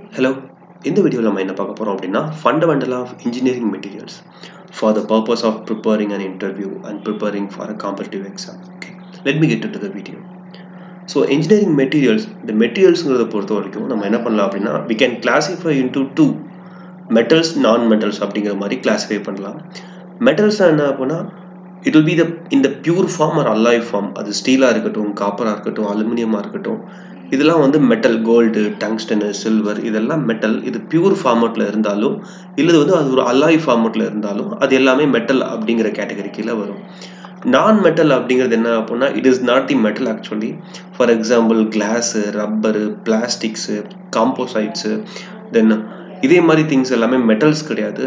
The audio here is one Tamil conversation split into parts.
Hello, இந்த வீடியோவில் நம்ம என்ன பார்க்க போகிறோம் அப்படின்னா fundamental of engineering materials for the purpose of preparing an interview and preparing for a competitive exam. Okay, let me get to the video. So engineering materials, இந்த மெட்டீரியல்ஸுங்கிறத பொறுத்த வரைக்கும் நம்ம என்ன பண்ணலாம் அப்படின்னா we can classify into two metals non metals அப்படிங்கிற மாதிரி கிளாஸிஃபை பண்ணலாம். மெட்டல்ஸ்னால் என்ன அப்படின்னா இட் வில் பி இந்த pure form or alloy form, அது ஸ்டீலாக இருக்கட்டும், காப்பராக இருக்கட்டும், அலுமினியமாக இருக்கட்டும், இதெல்லாம் வந்து மெட்டல். கோல்டு, டங்ஸ்டனு, சில்வர் இதெல்லாம் மெட்டல். இது பியூர் ஃபார்மேட்டில் இருந்தாலும் இல்லை வந்து அது ஒரு அல்லாய் ஃபார்மேட்டில் இருந்தாலும் அது எல்லாமே மெட்டல் அப்படிங்கிற கேட்டகரி கீழே வரும். நான் மெட்டல் அப்படிங்கிறது என்ன அப்படின்னா it is not the metal actually. For example glass, rubber, plastics, composites, then இதே மாதிரி திங்ஸ் எல்லாமே மெட்டல்ஸ் கிடையாது.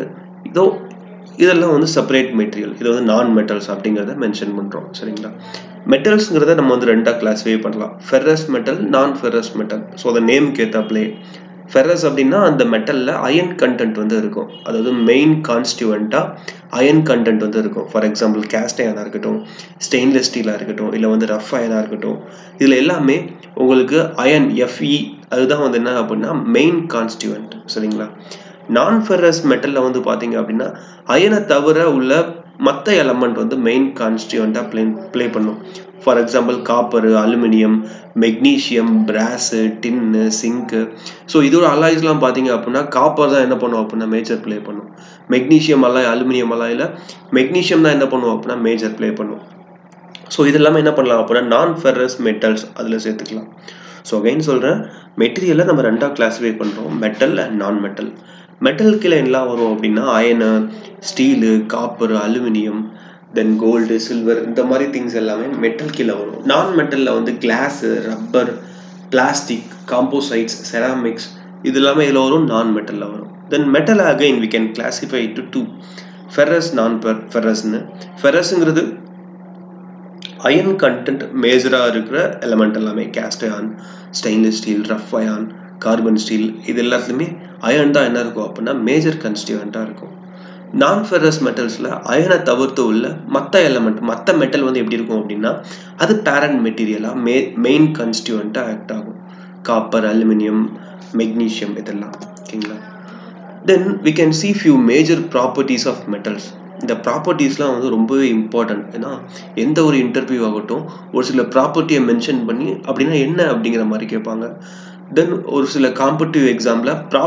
இதெல்லாம் வந்து செப்பரேட் மெட்டீரியல். இது வந்து நான் மெட்டல்ஸ் அப்படிங்கிறத மென்ஷன் பண்ணுறோம். சரிங்களா? மெட்டல்ஸுங்கிறத நம்ம வந்து ரெண்டாக கிளாஸிஃபை பண்ணலாம். Ferrous metal, non ferrous metal. So அந்த நேமுக்கு ஏற்றாப்லே ஃபெரஸ் அப்படின்னா அந்த மெட்டலில் அயன் கண்டென்ட் வந்து இருக்கும். அதாவது மெயின் கான்ஸ்டியூவண்ட்டாக அயன் கண்டென்ட் வந்து இருக்கும். ஃபார் எக்ஸாம்பிள் கேஸ்ட் அயனாக இருக்கட்டும், ஸ்டெயின்லெஸ் ஸ்டீலாக இருக்கட்டும், இல்லை வந்து ரஃப் அயனாக இருக்கட்டும், இதில் எல்லாமே உங்களுக்கு அயன் எஃப்இ அதுதான் வந்து என்ன அப்படின்னா மெயின் கான்ஸ்டியூவண்ட். சரிங்களா? நான் ஃபெரஸ் மெட்டலில் வந்து பார்த்தீங்க அப்படின்னா அயனை தவிர உள்ள மற்ற எலமெண்ட் வந்து மெயின் கான்ஸ்டியூவண்ட்டாக ப்ளே பண்ணும். For example copper, aluminium, magnesium, brass, tin, zinc. So இதோட அலாய்ஸ்லாம் பார்த்தீங்க அப்படின்னா காப்பர் தான் என்ன பண்ணும் அப்படின்னா மேஜர் ப்ளே பண்ணும். மெக்னீஷியம் அலாய், அலுமினியம் அலாயில் மெக்னீஷியம் தான் என்ன பண்ணும் அப்படின்னா மேஜர் ப்ளே பண்ணும். ஸோ இது எல்லாமே என்ன பண்ணலாம் அப்படின்னா நான் ஃபெரஸ் மெட்டல்ஸ் அதில் சேர்த்துக்கலாம். ஸோ அகைன் சொல்கிறேன், மெட்டீரியலை நம்ம ரெண்டாக கிளாஸிஃபை பண்ணுறோம், metal and non metal. Metal கீழே எல்லாம் வரும் அப்படின்னா iron, steel, copper, aluminium, then gold, silver, இந்த மாதிரி திங்ஸ் எல்லாமே மெட்டல் கீழே வரும். நான் மெட்டலில் வந்து glass, rubber, plastic, composites, ceramics இது எல்லாமே இதில் வரும், நான் மெட்டலில் வரும். Then metal again we can classify to two, ferrous, non ஃபெரஸ்னு. ஃபெரஸுங்கிறது அயன் கண்டென்ட் மேஜராக இருக்கிற எலமெண்ட் எல்லாமே, cast iron, stainless steel, rough iron, carbon steel, இது எல்லாத்துலேயுமே அயன் தான் என்ன இருக்கும் அப்படின்னா மேஜர் கான்ஸ்டியூவண்ட்டாக இருக்கும். நான் ஃபெரஸ் மெட்டல்ஸில் அயனை தவிர்த்து உள்ள மற்ற எலமெண்ட், மற்ற மெட்டல் வந்து எப்படி இருக்கும் அப்படின்னா அது பேரண்ட் மெட்டீரியலாக மெயின் கான்ஸ்டியூவண்ட்டாக ஆக்ட் ஆகும். காப்பர், அலுமினியம், மெக்னீஷியம் இதெல்லாம். ஓகேங்களா? Then we can see few major properties of metals. இந்த ப்ராப்பர்ட்டிஸ்லாம் வந்து ரொம்பவே இம்பார்ட்டன்ட். ஏன்னா எந்த ஒரு இன்டர்வியூ ஆகட்டும் ஒரு சில ப்ராப்பர்ட்டியை மென்ஷன் பண்ணி அப்படின்னா என்ன அப்படிங்கிற மாதிரி கேட்பாங்க. தென் ஒரு சில காம்படிட்டிவ் எக்ஸாமில்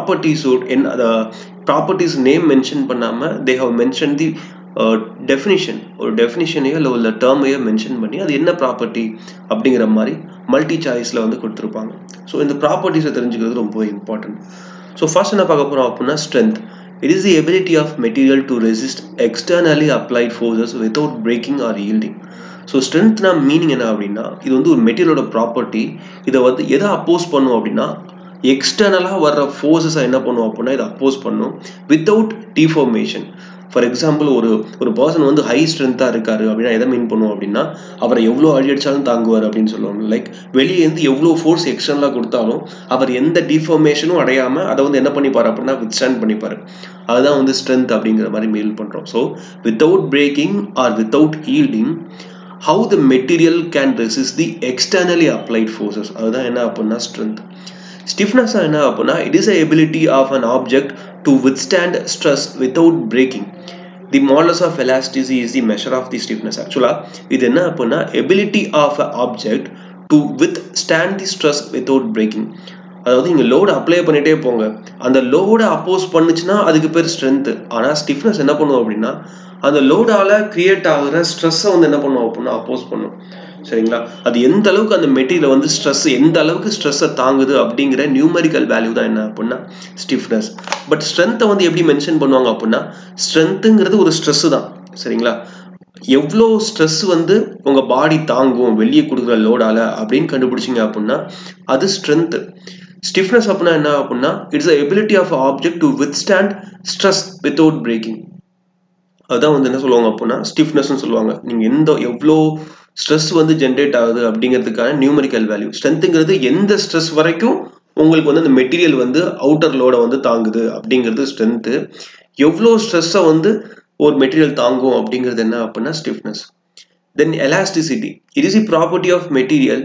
ப்ராப்பர்ட்டிஸ் நேம் மென்ஷன் பண்ணாமல் they have mention the definition, ஒரு டெஃபினிஷனையோ இல்லை உள்ள டேர்மையோ மென்ஷன் பண்ணி அது என்ன ப்ராப்பர்ட்டி அப்படிங்கிற மாதிரி மல்டி சாய்ஸில் வந்து கொடுத்துருப்பாங்க. ஸோ இந்த ப்ராப்பர்ட்டிஸை தெரிஞ்சுக்கிறது ரொம்ப இம்பார்ட்டன்ட். ஸோ ஃபர்ஸ்ட் என்ன பார்க்க போகிறோம் அப்படின்னா strength. It is the ability of material to resist externally applied forces without breaking or yielding. So ஸ்ட்ரென்த்னா மீனிங் என்ன அப்படின்னா இது வந்து ஒரு மெட்டீரியலோட ப்ராப்பர்ட்டி. இதை வந்து எதை அப்போஸ் பண்ணும் அப்படின்னா எக்ஸ்டர்னலாக வர்ற ஃபோர்ஸஸை என்ன பண்ணும் அப்படின்னா இதை அப்போஸ் பண்ணும் வித்தவுட் டிஃபார்மேஷன். ஃபார் எக்ஸாம்பிள் ஒரு பர்சன் வந்து ஹை ஸ்ட்ரென்த்தாக இருக்காரு அப்படின்னா எதை மீன் பண்ணுவோம் அப்படின்னா அவரை எவ்வளோ அடி அடித்தாலும் தாங்குவார் அப்படின்னு சொல்லுவாங்க. லைக் வெளியே இருந்து எவ்வளோ ஃபோர்ஸ் எக்ஸ்டர்னலாக கொடுத்தாலும் அவர் எந்த டிஃபார்மேஷனும் அடையாமல் அதை வந்து என்ன பண்ணிப்பார் அப்படின்னா வித்ஸ்டாண்ட் பண்ணிப்பார். அதுதான் வந்து ஸ்ட்ரென்த் அப்படிங்கிற மாதிரி மீன் பண்ணுறோம். So without breaking or without yielding how the material can resist the externally applied forces. அதுதான் என்ன அப்படின்னா ஸ்ட்ரென்த். ஸ்டிஃப்னஸ் என்ன அப்படின்னா it is a ability of an object to withstand stress without breaking. The modulus of elasticity is the measure of the stiffness. ஆக்சுவலாக இது என்ன அப்படின்னா ability of an object to withstand the stress without breaking. அதாவது இங்கே லோடு அப்ளை பண்ணிகிட்டே போங்க, அந்த லோடை அப்போஸ் பண்ணுச்சுன்னா அதுக்கு பேர் ஸ்ட்ரென்த்து. ஆனால் ஸ்டிஃப்னஸ் என்ன பண்ணுவோம் அப்படின்னா அந்த லோடால் கிரியேட் ஆகிற ஸ்ட்ரெஸ்ஸை வந்து என்ன பண்ணுவோம் அப்படின்னா அப்போஸ் பண்ணும். சரிங்களா? அது எந்த அளவுக்கு அந்த மெட்டீரியல் வந்து எந்த அளவுக்கு ஸ்ட்ரெஸ்ஸை தாங்குது அப்படிங்கிற நியூமரிக்கல் வேல்யூ தான் என்ன அப்படின்னா ஸ்டிஃப்னஸ். பட் ஸ்ட்ரென்த்தை வந்து எப்படி மென்ஷன் பண்ணுவாங்க அப்படின்னா ஸ்ட்ரென்த்துங்கிறது ஒரு ஸ்ட்ரெஸ்ஸு தான். சரிங்களா? எவ்வளோ ஸ்ட்ரெஸ் வந்து உங்கள் பாடி தாங்கும் வெளியே கொடுக்குற லோடால் அப்படின்னு கண்டுபிடிச்சிங்க அப்படின்னா அது ஸ்ட்ரென்த்து. ஸ்டிஃப்னஸ் அப்படின்னா என்ன அப்படின்னா it's a ability of object to withstand stress without breaking. அதுதான் வந்து என்ன சொல்லுவாங்க அப்படின்னா ஸ்டிஃப்னஸ்ன்னு சொல்லுவாங்க. நீங்கள் எவ்வளோ ஸ்ட்ரெஸ் வந்து ஜென்ரேட் ஆகுது அப்படிங்கிறதுக்கான நியூமரிக்கல் வேல்யூ. ஸ்ட்ரென்த்துங்கிறது எந்த ஸ்ட்ரெஸ் வரைக்கும் உங்களுக்கு வந்து அந்த மெட்டீரியல் வந்து அவுட்டர் லோடை வந்து தாங்குது அப்படிங்கிறது ஸ்ட்ரென்த்து. எவ்வளோ ஸ்ட்ரெஸ்ஸை வந்து ஒரு மெட்டீரியல் தாங்கும் அப்படிங்கிறது என்ன அப்படின்னா stiffness. Then elasticity. It is the property of material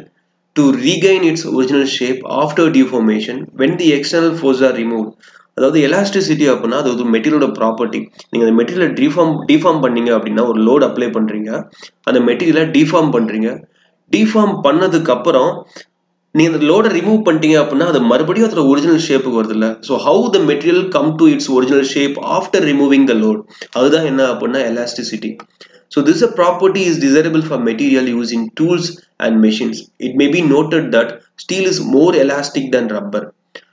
to regain its original shape after deformation when the external forces are removed. அதாவது எலாஸ்டிசிட்டி அப்படின்னா அது ஒரு மெட்டீரியலோட ப்ராப்பர்ட்டி. நீங்கள் அந்த மெட்டீரியலை டிஃபார்ம் பண்ணீங்க அப்படின்னா ஒரு லோட் அப்ளை பண்ணுறீங்க, அந்த மெட்டீரியலை டிஃபார்ம் பண்ணுறீங்க. டிஃபார்ம் பண்ணதுக்கு அப்புறம் நீங்கள் அந்த லோடை ரிமூவ் பண்ணிட்டீங்க அப்படின்னா அது மறுபடியும் அதோட ஒரிஜினல் ஷேப்புக்கு வருது இல்லை. So how the material come to its original shape after removing the load, அதுதான் என்ன அப்படின்னா elasticity. So this property is desirable for material used in tools and machines. It may be noted that steel is more elastic than rubber.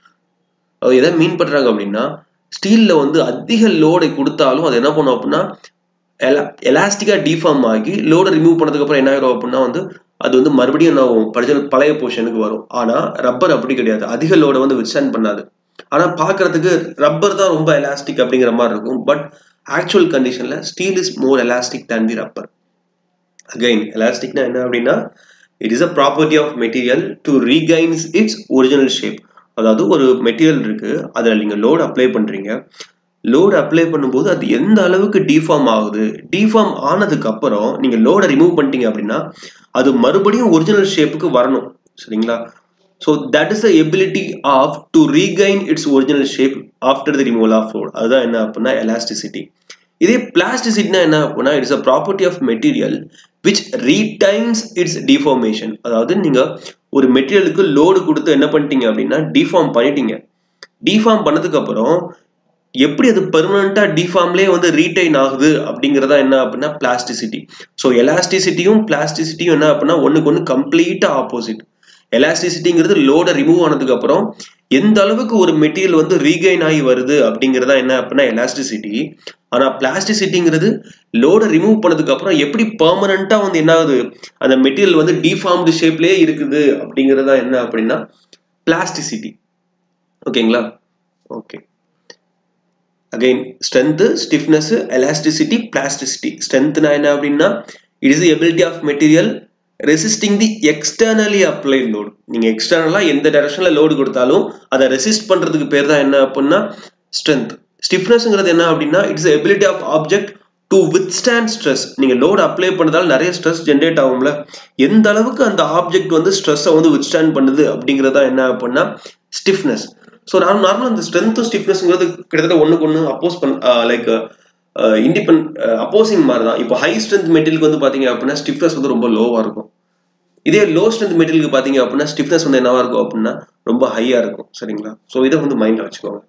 எதை மீன் பண்றாங்க அப்படின்னா ஸ்டீல்ல வந்து அதிக லோடை கொடுத்தாலும் அது என்ன பண்ணும் அப்படின்னா எலாஸ்டிக்கா டிஃபார்ம் ஆகி லோடை ரிமூவ் பண்ணதுக்கு அப்புறம் என்ன ஆயிரும் அப்படின்னா வந்து அது வந்து மறுபடியும் என்ன பழைய பொசிஷனுக்கு வரும். ஆனா ரப்பர் அப்படி கிடையாது, அதிக லோடை வந்து வித்ஸ்டாண்ட் பண்ணாது. ஆனா பாக்குறதுக்கு ரப்பர் தான் ரொம்ப எலாஸ்டிக் அப்படிங்கிற மாதிரி இருக்கும். பட் actual conditionல steel is more elastic than the rubber. Again, elastic na enna appadina, it is a property of material to regain its original shape. அதாவது ஒரு மெட்டீரியல் இருக்கு, அதுல நீங்க லோட் அப்ளை பண்றீங்க. லோட் அப்ளை பண்ணும்போது அது எந்த அளவுக்கு டிஃபார்ம் ஆகுது, டிஃபார்ம் ஆனதுக்கு அப்புறம் நீங்க லோடை ரிமூவ் பண்ணிட்டீங்க அப்படின்னா அது மறுபடியும் ஒரிஜினல் ஷேப்புக்கு வரணும். சரிங்களா? So that is the ability of to regain its original shape after the removal of load. அதுதான் என்ன அப்படின்னா elasticity. இதே plasticity என்ன அப்படின்னா it is a property of material which retains its deformation. அதாவது நீங்க ஒரு மெட்டீரியலுக்கு லோடு கொடுத்து என்ன பண்ணிட்டீங்க அப்படின்னா டிஃபார்ம் பண்ணிட்டீங்க. டிஃபார்ம் பண்ணதுக்கு அப்புறம் எப்படி அது பெர்மனண்டா டிஃபார்ம்லயே வந்து ரீடைன் ஆகுது அப்படிங்கறதா என்ன அப்படின்னா பிளாஸ்டிசிட்டி. ஸோ எலாஸ்டிசிட்டியும் பிளாஸ்டிசிட்டியும் என்ன அப்படின்னா ஒண்ணுக்கு ஒன்று கம்ப்ளீட்டா ஆப்போசிட். எலாஸ்டிசிட்டிங்கிறது லோடை ரிமூவ் ஆனதுக்கு அப்புறம் எந்த அளவுக்கு ஒரு மெட்டீரியல் வந்து ரீகைன் ஆகி வருது அப்படிங்கிறதா என்ன அப்படின்னா எலாஸ்டிசிட்டி. ஆனா பிளாஸ்டிசிட்டிங்கிறது லோடை ரிமூவ் பண்ணதுக்கு அப்புறம் எப்படி பெர்மனண்டா வந்து என்ன ஆகுது அந்த மெட்டீரியல் வந்து டிஃபார்ம்டு ஷேப்லயே இருக்குது அப்படிங்கிறதா என்ன அப்படின்னா பிளாஸ்டிசிட்டி. ஓகேங்களா? Okay. Again strength, stiffness, elasticity, plasticity. ஸ்ட்ரென்த்னா என்ன அப்படின்னா it is the ability of material resisting the externally applied load. நீங்க எக்ஸ்டர்னலா எந்த டைரக்ஷன்ல லோடு கொடுத்தாலும் அதை ரெசிஸ்ட் பண்றதுக்கு பேர் தான் என்ன அப்படின்னா ஸ்ட்ரென்த். ஸ்டிஃப்னஸ்ங்கிறது என்ன அப்படின்னா it's ability of object to withstand stress. நீங்க லோடு அப்ளை பண்ணதால நிறைய ஸ்ட்ரெஸ் ஜென்ரேட் ஆகும்ல, எந்த அளவுக்கு அந்த ஆப்ஜெக்ட் வந்து ஸ்ட்ரெஸ்ஸை வந்து வித்ஸ்டாண்ட் பண்ணுது அப்படிங்கிறதா என்ன அப்படின்னா ஸ்டிஃப்னஸ். ஸோ நார்மலாக இந்த ஸ்ட்ரென்த்தும் ஸ்டிஃப்னஸ்ங்கிறது கிட்டத்தட்ட ஒன்றுக்கு ஒன்று அப்போஸ் லைக் அப்போசிங் மாதிரி தான். இப்போ ஹை ஸ்ட்ரென்த் மெட்டீரியலுக்கு வந்து பார்த்தீங்க அப்படின்னா ஸ்டிஃப்னஸ் வந்து ரொம்ப லோவாக இருக்கும். இதே லோ ஸ்ட்ரென்த் மெட்டீரியலுக்கு பார்த்தீங்க அப்படின்னா ஸ்டிஃப்னஸ் வந்து என்னவா இருக்கும் அப்படின்னா ரொம்ப ஹையாக இருக்கும். சரிங்களா? ஸோ இதை வந்து மைண்டில் வச்சுக்கோங்க.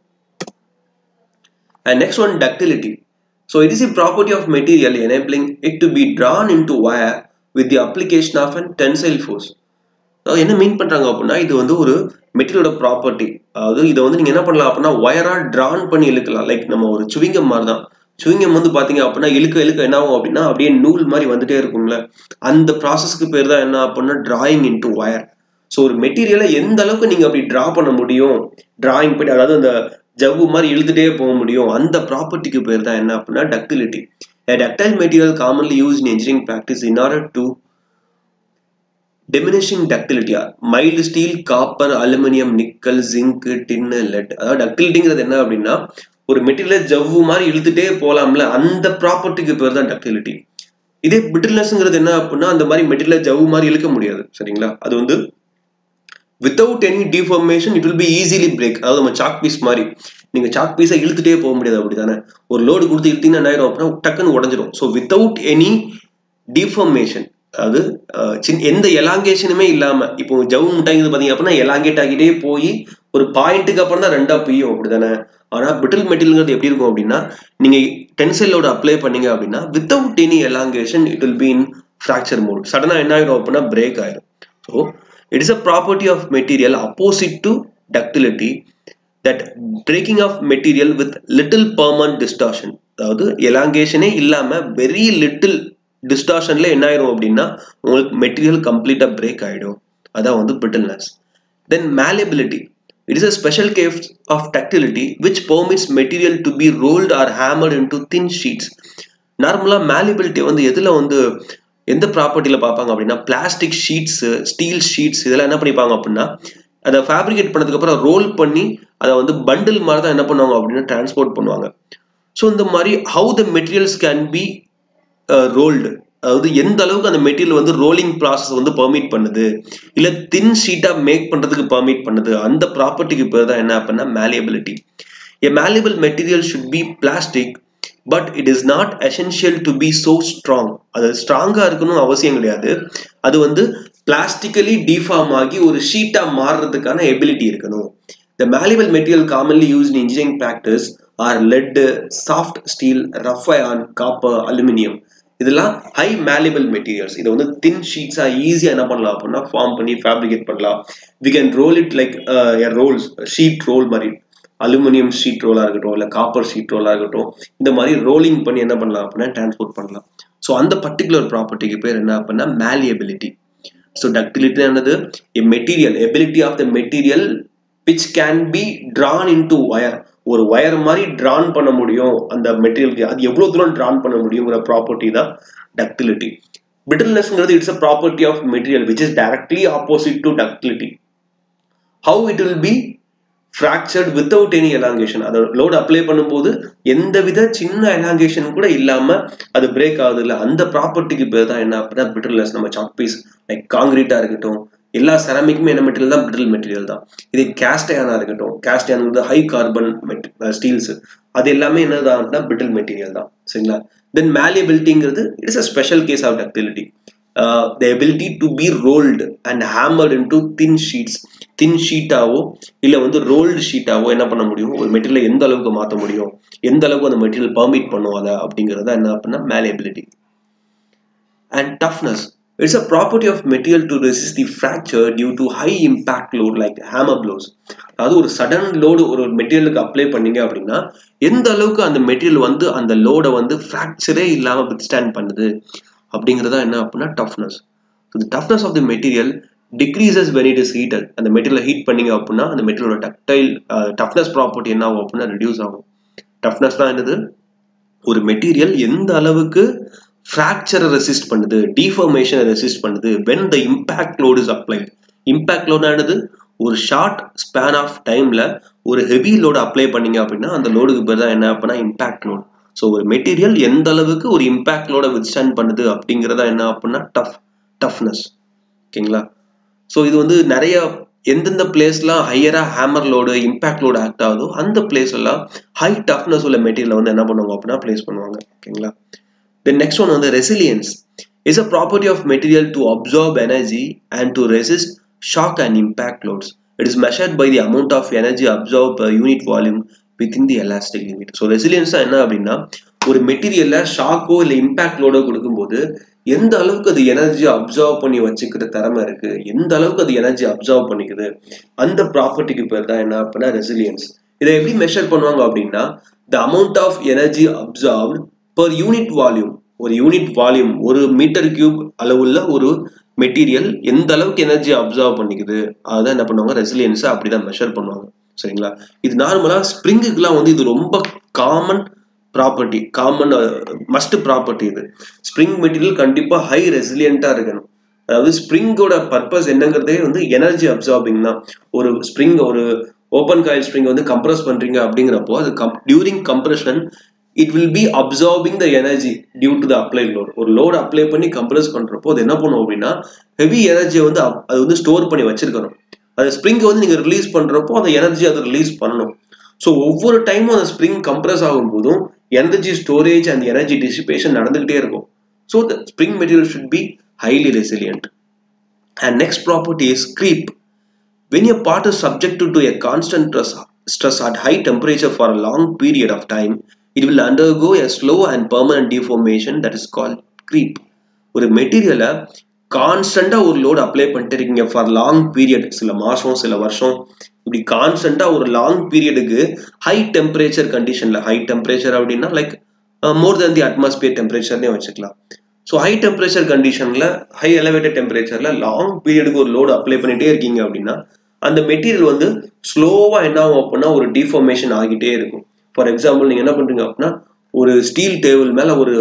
And next one ductility. So it is a property of material enabling it to be drawn into wire with the application of a tensile force. என்ன மீன் பண்றாங்க அப்படின்னா இது வந்து ஒரு மெட்டீரியலோட ப்ராப்பர்ட்டி. அதாவது இதை வந்து நீங்க என்ன பண்ணலாம் அப்படின்னா ஒயரா டிரான் பண்ணி இழுக்கலாம். லைக் நம்ம ஒரு சுவிங்கம் மாதிரி தான். சுவிங்கம் வந்து பாத்தீங்க அப்படின்னா இழுக்க என்ன ஆகும் அப்படின்னா அப்படியே நூல் மாதிரி வந்துட்டே இருக்கும்ல, அந்த ப்ராசஸ்க்கு பேர் தான் என்ன அப்படின்னா டிராயிங் இன்டு ஒயர். ஸோ ஒரு மெட்டீரியலை எந்த அளவுக்கு நீங்க அப்படி டிரா பண்ண முடியும், டிராயிங் பண்ணி, அதாவது அந்த ஜவ்வு மாதிரி இழுத்துட்டே போக முடியும், அந்த ப்ராப்பர்ட்டிக்கு பேர் தான் என்ன அப்படின்னா ductility. A ductile material commonly used in engineering practice in order to diminishing ductility are mild steel, copper, aluminum, nickel, zinc, tin, lead. அதாவது டக்டிலிட்டிங்கிறது என்ன அப்படின்னா ஒரு மெட்டீரியல் ஜவ்வு மாதிரி இழுத்துட்டே போலாம்ல, அந்த ப்ராப்பர்ட்டிக்கு பேர் தான் டக்டிலிட்டி. இதே பிரிட்டில்னஸ்ங்கிறது என்ன அப்படின்னா அந்த மாதிரி மெட்டீரியல் ஜவ்வு மாதிரி இழுக்க முடியாது. சரிங்களா? அது வந்து without any deformation it will be easily break. அதாவது நம்ம சாக் பீஸ் மாதிரி நீங்க சாக் பீஸை இழுத்துட்டே போக முடியாது. அப்படித்தானே? ஒரு லோடு கொடுத்து இழுத்தீங்கன்னா என்ன ஆயிரும் அப்படின்னா டக்குன்னு உடஞ்சிரும். ஸோ வித்தவுட் எனி டிஃபார்மேஷன், அதாவது எந்த எலாங்கேஷனுமே இல்லாம, இப்போ ஜவு முட்டாங்கிறது பாத்தீங்க அப்படின்னா எலாங்கேட் ஆகிட்டே போய் ஒரு பாயிண்ட்டுக்கு அப்புறம் தான் ரெண்டா பியும். அப்படித்தானே? ஆனா பிரிட்டில் மெட்டீரியல்ங்கிறது எப்படி இருக்கும் அப்படின்னா நீங்க டென்சைல் லோடு அப்ளை பண்ணீங்க அப்படின்னா without any elongation it will be in fracture mode. சடனா என்ன ஆயிரும் அப்படின்னா பிரேக் ஆயிரும். So it is a property of material opposite to ductility that breaking of material with little permanent distortion. அதாவது elongation இல்லாம very little distortionல என்ன ஆயிரும் அப்படின்னா உங்களுக்கு மெட்டீரியல் கம்ப்ளீட்டா பிரேக் ஆயிடும். அதான் வந்து brittleness. Then malleability. It is a special case of ductility which permits material to be rolled or hammered into thin sheets. நார்மலா malleability வந்து எதுல வந்து எந்த ப்ராப்பர்ட்டியில பார்ப்பாங்க அப்படின்னா பிளாஸ்டிக் ஷீட்ஸ், ஸ்டீல் ஷீட்ஸ், இதெல்லாம் என்ன பண்ணிப்பாங்க அப்படின்னா அதை ஃபேப்ரிகேட் பண்ணதுக்கு அப்புறம் ரோல் பண்ணி அதை வந்து பண்டில் மாதிரி தான் என்ன பண்ணுவாங்க அப்படின்னா டிரான்ஸ்போர்ட் பண்ணுவாங்க. ஸோ இந்த மாதிரி how the materials can be rolled, அதாவது எந்த அளவுக்கு அந்த மெட்டீரியல் வந்து ரோலிங் ப்ராசஸ் வந்து பெர்மிட் பண்ணுது, இல்ல தின் ஷீட்டா மேக் பண்றதுக்கு பெர்மிட் பண்ணுது, அந்த ப்ராப்பர்ட்டிக்கு பேர் தான் என்ன அப்படின்னா malleability. A malleable material should be plastic, but it is not essential to be so strong. அது ஸ்ட்ராங்கா இருக்கணும் அவசியம் கிடையாது. அது வந்து பிளாஸ்டிக்கலி டிஃபார்ம் ஆகி ஒரு ஷீட்டா மாறுறதுக்கான எபிலிட்டி இருக்கணும். The malleable material commonly used in engineering practice are lead, soft steel, rough iron, copper, aluminum. இதெல்லாம் ஹை malleable materials. இதை வந்து தின் ஷீட்ஸா ஈஸியா என்ன பண்ணலாம் அப்படின்னா ஃபார்ம் பண்ணி ஃபேப்ரிகேட் பண்ணலாம். We can roll it like a rolls, sheet roll மாதிரி, அலுமினியம் ஷீட் ரோலா இருக்கட்டும், இல்லை காப்பர் ஷீட் ரோலா இருக்கட்டும், இந்த மாதிரி ரோலிங் பண்ணி என்ன பண்ணலாம் அப்படின்னா டிரான்ஸ்போர்ட் பண்ணலாம். ஸோ அந்த பர்டிகுலர் ப்ராப்பர்ட்டிக்கு பேர் என்ன அப்படின்னா malleability. ஸோ டக்டிலிட்டி என்னது? a material, ability of the material which can be drawn into wire. ஒரு வயர் மாதிரி டிரான் பண்ண முடியும் அந்த மெட்டீரியலுக்கு, அது எவ்வளவு தூரம் டிரான் பண்ண முடியுங்கிற ப்ராப்பர்ட்டி தான் டக்டிலிட்டி. பிரிட்டில்னஸ்ங்கிறது it's a property of material which is directly opposite to ductility. How it will be fractured without any elongation. அதை லோடு அப்ளை பண்ணும்போது எந்த வித சின்ன elongation கூட இல்லாம அது பிரேக் ஆகுது இல்லை, அந்த ப்ராப்பர்ட்டிக்கு பேர் தான் என்ன அப்படின்னா பிரிட்டில்னஸ். நம்ம சாக் பீஸ் லைக் காங்கிரீட்டா இருக்கட்டும், எல்லா செராமிக்குமே என்ன மெட்டீரியல் தான்? பிரிட்டில் மெட்டீரியல் தான். இது கேஸ்ட் அயனா இருக்கட்டும், கேஸ்ட் அயன் வந்து ஹை கார்பன் ஸ்டீல்ஸ், அது எல்லாமே என்னதான்? பிரிட்டில் மெட்டீரியல் தான். சரிங்களா? தென் malleabilityங்கிறது it's a special case of ductility. The ability to be rolled and hammered into thin sheets. Thin ஷீட்டாவோ இல்லை வந்து ரோல்டு ஷீட்டாவோ என்ன பண்ண முடியும், ஒரு மெட்டீரியலை எந்த அளவுக்கு மாற்ற முடியும், எந்த அளவுக்கு அந்த மெட்டீரியல் பெர்மிட் பண்ணும் அதை அப்படிங்கிறத என்ன அப்படின்னா malleability. And toughness. It's a property of material to resist the fracture due to high impact load like hammer blows. அதாவது ஒரு சடன் லோடு ஒரு மெட்டீரியலுக்கு அப்ளை பண்ணீங்க அப்படின்னா எந்த அளவுக்கு அந்த மெட்டீரியல் வந்து அந்த லோடை வந்து ஃப்ராக்சரே இல்லாமல் வித்ஸ்டாண்ட் பண்ணுது அப்படிங்கிறதா என்ன அப்படின்னா toughness. So the toughness of the material decreases when it is heated. அந்த மெட்டீரியலை ஹீட் பண்ணீங்க அப்படின்னா அந்த மெட்டீரியலோட டஃப்னஸ் ப்ராப்பர்ட்டி என்ன ஆகும் அப்படின்னா ரெடியூஸ் ஆகும். டஃப்னஸ் தான் என்னது? ஒரு மெட்டீரியல் எந்த அளவுக்கு ஃப்ராக்சரை ரெசிஸ்ட் பண்ணுது, டிஃபார்மேஷனை ரெசிஸ்ட் பண்ணுது when the impact load is applied. Impact load ஆனது ஒரு ஷார்ட் ஸ்பேன் ஆஃப் டைம்ல ஒரு ஹெவி லோடு அப்ளை பண்ணீங்க அப்படின்னா அந்த லோடுக்கு பேர் தான் என்ன அப்படின்னா இம்பாக்ட் லோடு. ஸோ ஒரு மெட்டீரியல் எந்த அளவுக்கு ஒரு இம்பாக்ட் லோட வித்ஸ்டாண்ட் பண்ணுது அப்படிங்கிறதா என்ன அப்படின்னா டஃப்னஸ். ஓகேங்களா? ஸோ இது வந்து நிறைய எந்தெந்த பிளேஸ்லாம் ஹையரா hammer load impact load act ஆகுதோ அந்த பிளேஸ் எல்லாம் ஹை டஃப்னஸ் உள்ள மெட்டீரியல் வந்து என்ன பண்ணுவாங்க அப்படின்னா பிளேஸ் பண்ணுவாங்க. ஓகேங்களா? தென் நெக்ஸ்ட் ஒன் வந்து resilience. Is a property of material to absorb energy and to resist shock and impact loads. It is measured by the amount of energy absorb per unit volume within the elastic limit. So resilience என்ன அப்படின்னா ஒரு மெட்டீரியல்ல ஷாக்கோ இல்லை இம்பாக்ட் லோடோ கொடுக்கும்போது எந்த அளவுக்கு அது எனர்ஜி அப்சர்வ் பண்ணி வச்சுக்கிற திறமை இருக்கு, எந்த அளவுக்கு அது எனர்ஜி அப்சர்வ் பண்ணிக்குது, அந்த ப்ராப்பர்ட்டிக்கு பேர் தான் என்ன அப்படின்னா ரெசிலியன்ஸ். இதை எப்படி மெஷர் பண்ணுவாங்க அப்படின்னா the amount of energy absorbed per unit volume. ஒரு யூனிட் வால்யூம், ஒரு மீட்டர் கியூப் அளவுள்ள ஒரு மெட்டீரியல் எந்த அளவுக்கு எனர்ஜி அப்சர்வ் பண்ணிக்குது அதான் என்ன பண்ணுவாங்க ரெசிலியன்ஸை அப்படிதான் மெஷர் பண்ணுவாங்க. சரிங்களா? இது நார்மலா ஸ்ப்ரிங்குக்குலாம் வந்து இது ரொம்ப common property, common must property. இது ஸ்ப்ரிங் மெட்டீரியல் கண்டிப்பா ஹை ரெசிலியண்டா இருக்கணும். அதாவது ஸ்ப்ரிங்கோட பர்பஸ் என்னங்கிறதே வந்து எனர்ஜி அப்சார்பிங் தான். ஒரு ஸ்ப்ரிங், ஒரு ஓப்பன் காயில் ஸ்ப்ரிங் வந்து கம்ப்ரஸ் பண்றீங்க அப்படிங்கிறப்போ அது during compression it will be absorbing the energy due to the apply load. ஒரு லோடு அப்ளை பண்ணி கம்ப்ரஸ் பண்றப்போ அது என்ன பண்ணும் அப்படின்னா ஹெவி எனர்ஜியை வந்து அது வந்து ஸ்டோர் பண்ணி வச்சிருக்கணும். அது ஸ்ப்ரிங்கை வந்து நீங்க ரிலீஸ் பண்றப்போ அந்த எனர்ஜி அதை ரிலீஸ் பண்ணணும். ஸோ ஒவ்வொரு டைமும் அந்த ஸ்ப்ரிங் கம்ப்ரஸ் ஆகும் போதும் energy storage and energy dissipation நடந்துகிட்டே இருக்கும். So the spring material should be highly resilient. And next property is creep. When a part is subjected to a constant stress at high temperature for a long period of time, it will undergo a slow and permanent deformation that is called creep. ஒரு மெட்டீரியலை கான்ஸ்டண்டா ஒரு லோடு அப்ளை பண்ணிட்டு இருக்கீங்க ஃபார் லாங் பீரியட், சில மாசம் சில வருஷம், இப்படி கான்ஸ்டண்டா ஒரு லாங் பீரியடுக்கு ஹை டெம்பரேச்சர் கண்டிஷன்ல, ஹை டெம்பரேச்சர் அப்படின்னா like more than the atmosphere டெம்பரேச்சர்னே வச்சுக்கலாம். ஸோ ஹை டெம்பரேச்சர் கண்டிஷன்ல, ஹை எலிவேட்டட் டெம்பரேச்சர்ல லாங் பீரியடுக்கு ஒரு லோடு அப்ளை பண்ணிட்டே இருக்கீங்க அப்படின்னா அந்த மெட்டீரியல் வந்து ஸ்லோவா என்ன ஆகும் அப்படின்னா ஒரு டிஃபார்மேஷன் ஆகிட்டே இருக்கும். ஃபார் எக்ஸாம்பிள் நீங்க என்ன பண்றீங்க அப்படின்னா ஒரு ஸ்டீல் டேபிள் மேல ஒரு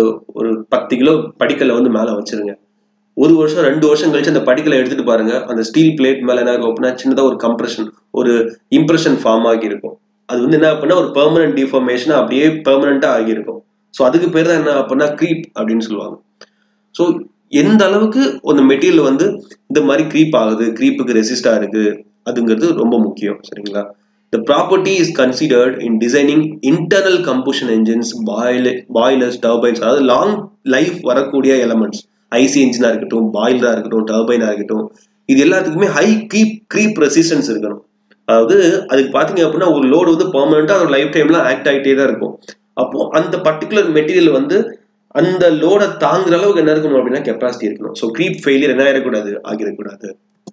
10 கிலோ படிக்கலை வந்து மேல வச்சிருங்க. 1 வருஷம் 2 வருஷம் கழிச்சு அந்த படிக்கலை எடுத்துட்டு பாருங்க, அந்த ஸ்டீல் பிளேட் மேல என்ன இருக்கும் அப்படின்னா சின்னதா ஒரு கம்ப்ரெஷன், ஒரு இம்ப்ரெஷன் ஃபார்ம் ஆகி இருக்கும். அது வந்து என்ன அப்படின்னா ஒரு பெர்மனன்ட் டிஃபார்மேஷன் அப்படியே பெர்மனண்டா ஆகியிருக்கும். ஸோ அதுக்கு பேர் தான் என்ன அப்படின்னா க்ரீப் அப்படின்னு சொல்லுவாங்க. ஸோ எந்த அளவுக்கு அந்த மெட்டீரியல் வந்து இந்த மாதிரி க்ரீப் ஆகுது, க்ரீப்புக்கு ரெசிஸ்டாக இருக்கு அதுங்கிறது ரொம்ப முக்கியம். சரிங்களா? The property is considered in designing internal combustion engines, boilers, turbines, அதாவது லாங் லைஃப் வரக்கூடிய எலமெண்ட்ஸ், ஐசி இன்ஜினாக இருக்கட்டும், பாய்லராக இருக்கட்டும், டர்பைனாக இருக்கட்டும், இது எல்லாத்துக்குமே ஹை க்ரீப் ரெசிஸ்டன்ஸ் இருக்கணும். அதாவது அதுக்கு பார்த்தீங்க அப்படின்னா ஒரு லோடு வந்து பெர்மனெண்ட்டாக அதோட லைஃப் டைம்ல ஆக்ட் ஆகிட்டே தான் இருக்கும். அப்போ அந்த பர்டிகுலர் மெட்டீரியல் வந்து அந்த லோடை தாங்குற அளவுக்கு என்ன இருக்கணும் அப்படின்னா கெப்பாசிட்டி இருக்கணும். ஸோ க்ரீப் ஃபெயிலியர் என்ன ஆகிடக்கூடாது, ஆகிடக்கூடாது.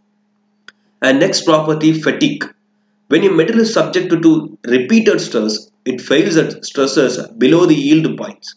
And next property, fatigue. When a metal is subject to repeated stress, it fails at stresses below the yield points.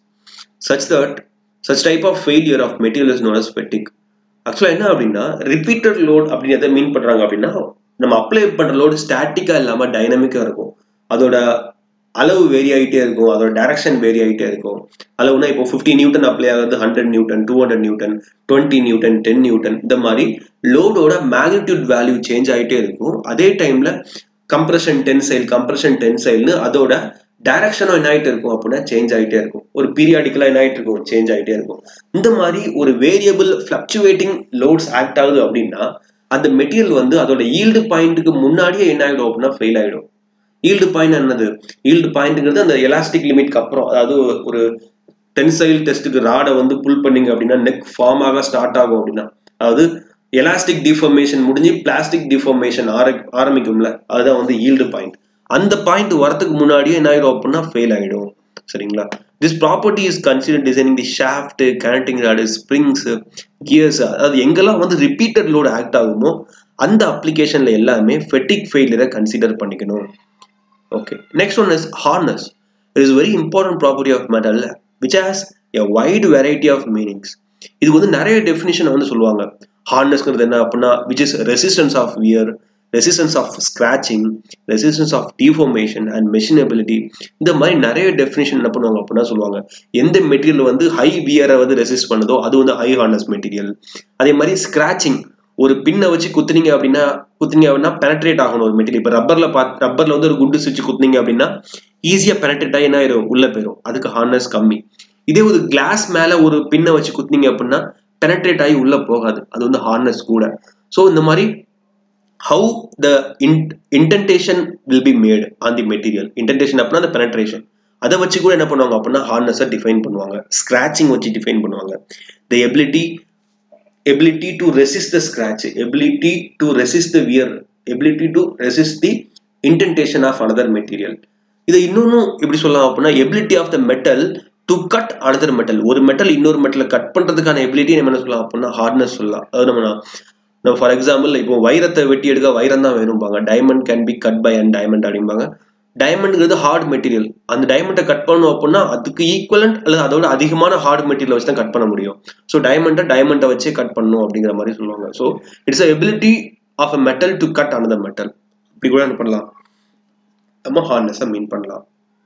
Such type of failure of material is known as fatigue. ஆக்சுவலாக என்ன அப்படின்னா ரிப்பீட்டட் லோட் அப்படின்னு எதை மீன் பண்ணுறாங்க அப்படின்னா நம்ம அப்ளை பண்ணுற லோடு ஸ்டாட்டிக்காக இல்லாமல் டைனமிக்காக இருக்கும். அதோட அளவு வேரி ஆகிட்டே இருக்கும், அதோட டைரக்ஷன் வேரி ஆகிட்டே இருக்கும். அளவுனா இப்போ 50 நியூட்டன் அப்ளை ஆகுது, 100 நியூட்டன், 200 நியூட்டன், 20 நியூட்டன், 10 நியூட்டன், இந்த மாதிரி லோடோட மேக்னிடியூட் வேல்யூ சேஞ்ச் ஆகிட்டே இருக்கும். அதே டைமில் கம்ப்ரெஷன் டென்சைல்னு அதோட டைரக்ஷனும் என்ன ஆகிட்டே இருக்கும் அப்படின்னா சேஞ்ச் ஆகிட்டே இருக்கும். ஒரு பீரியாடிக்கலாக என்ன ஆகிட்டு இருக்கும், சேஞ்ச் ஆகிட்டே இருக்கும். இந்த மாதிரி ஒரு வேரியபிள் ஃப்ளக்சுவேட்டிங் லோட்ஸ் ஆக்ட் ஆகுது அப்படின்னா அந்த மெட்டீரியல் வந்து அதோட ஈல்டு பாயிண்ட்டுக்கு முன்னாடியே என்ன ஆகிடும் அப்படின்னா ஃபெயில் ஆகிடும். ஈல்டு பாயிண்ட் என்னது, ஈல்டு பாயிண்ட்ங்கிறது அந்த எலாஸ்டிக் லிமிட்க்கு அப்புறம், அதாவது ஒரு டென்சைல் டெஸ்ட்டுக்கு ராடை வந்து புல் பண்ணிங்க அப்படின்னா நெக் ஃபார்ம் ஆக ஸ்டார்ட் ஆகும் அப்படின்னா, அதாவது எலாஸ்டிக் டிஃபார்மேஷன் முடிஞ்சு பிளாஸ்டிக் டிஃபார்மேஷன் ஆரம்பிக்கும்ல, அதுதான் வந்து ஈல்டு பாயிண்ட். அந்த பாயிண்ட் வரதுக்கு முன்னாடியே என்ன ஆகிடும் அப்படின்னா ஃபெயில் ஆகிடும். சரிங்களா? This property is consider designing the shaft, connecting rod, springs, gears, அதாவது எங்கெல்லாம் வந்து ரிப்பீட்டட் லோடு ஆக்ட் ஆகுமோ அந்த அப்ளிகேஷன்ல எல்லாமே ஃபெட்டிக் ஃபெயிலியரை கன்சிடர் பண்ணிக்கணும். Okay, next one is hardness. It is a very important property of metal which has a wide variety of meanings. இது வந்து நிறைய டெஃபினிஷன் வந்து சொல்லுவாங்க. ஹார்ட்னஸ்ங்கிறது என்ன அப்படின்னா which is resistance of wear, resistance of scratching, resistance of deformation and machinability. இந்த மாதிரி நிறைய டெஃபினிஷன் என்ன பண்ணுவாங்க அப்படின்னா சொல்லுவாங்க. எந்த மெட்டீரியல் வந்து ஹை வியரை வந்து ரெசிஸ்ட் பண்ணுதோ அது வந்து ஹை ஹார்ட்னஸ் மெட்டீரியல். அதே மாதிரி ஸ்கிராச்சிங், ஒரு பின்னை வச்சு குத்துனீங்க அப்படின்னா பெனட்ரேட் ஆகணும் ஒரு மெட்டீரியல். இப்போ ரப்பர்ல வந்து ஒரு குண்டு சுவிட்ச் குத்துனீங்க அப்படின்னா ஈஸியா பெனட்ரேட் ஆகி என்ன ஆயிரும், உள்ள போயிடும். அதுக்கு ஹார்ட்னஸ் கம்மி. இதே ஒரு கிளாஸ் மேல ஒரு பின்னை வச்சு குத்துனீங்க அப்படின்னா பெனட்ரேட் ஆகி உள்ள போகாது, அது வந்து ஹார்ட்னஸ் கூட. ஸோ இந்த மாதிரி how the indentation will be made on the material. Indentation அப்படின்னா அந்த penetration, அதை வச்சு கூட என்ன பண்ணுவாங்க அப்படின்னா ஹார்ட்னஸை டிஃபைன் பண்ணுவாங்க. ஸ்கிராச்சிங் வச்சு டிஃபைன் பண்ணுவாங்க. the ability to resist the scratch, ability to resist the wear, ability to resist the indentation of another material. இதை இன்னொன்னு எப்படி சொல்லலாம் அப்படின்னா ability of the metal to cut another metal. ஒரு மெட்டல் இன்னொரு மெட்டலை கட் பண்றதுக்கான எபிலிட்டி நம்ம என்ன சொல்லலாம் அப்படின்னா ஹார்ட்னஸ் சொல்லலாம். அது நம்ம ஃபார் எக்ஸாம்பிள் இப்போ வைரத்தை வெட்டி எடுக்க வைரம் தான் வேணும்பாங்க. Diamond can be cut by and diamond அப்படிம்பாங்க. டைமண்ட்ங்கிறது ஹார்ட் மெட்டீரியல். அந்த டைமண்டை கட் பண்ணணும் அப்படின்னா அதுக்கு ஈக்குவலண்ட் அல்லது அதோட அதிகமான ஹார்ட் மெட்டீரியல் வச்சு தான் கட் பண்ண முடியும். ஸோ டைமண்டை வச்சே கட் பண்ணணும் அப்படிங்கிற மாதிரி சொல்லுவாங்க. So it's ability of a metal to cut another metal. இப்படி கூட என்ன பண்ணலாம், நம்ம ஹார்ட்னஸை மீன் பண்ணலாம்.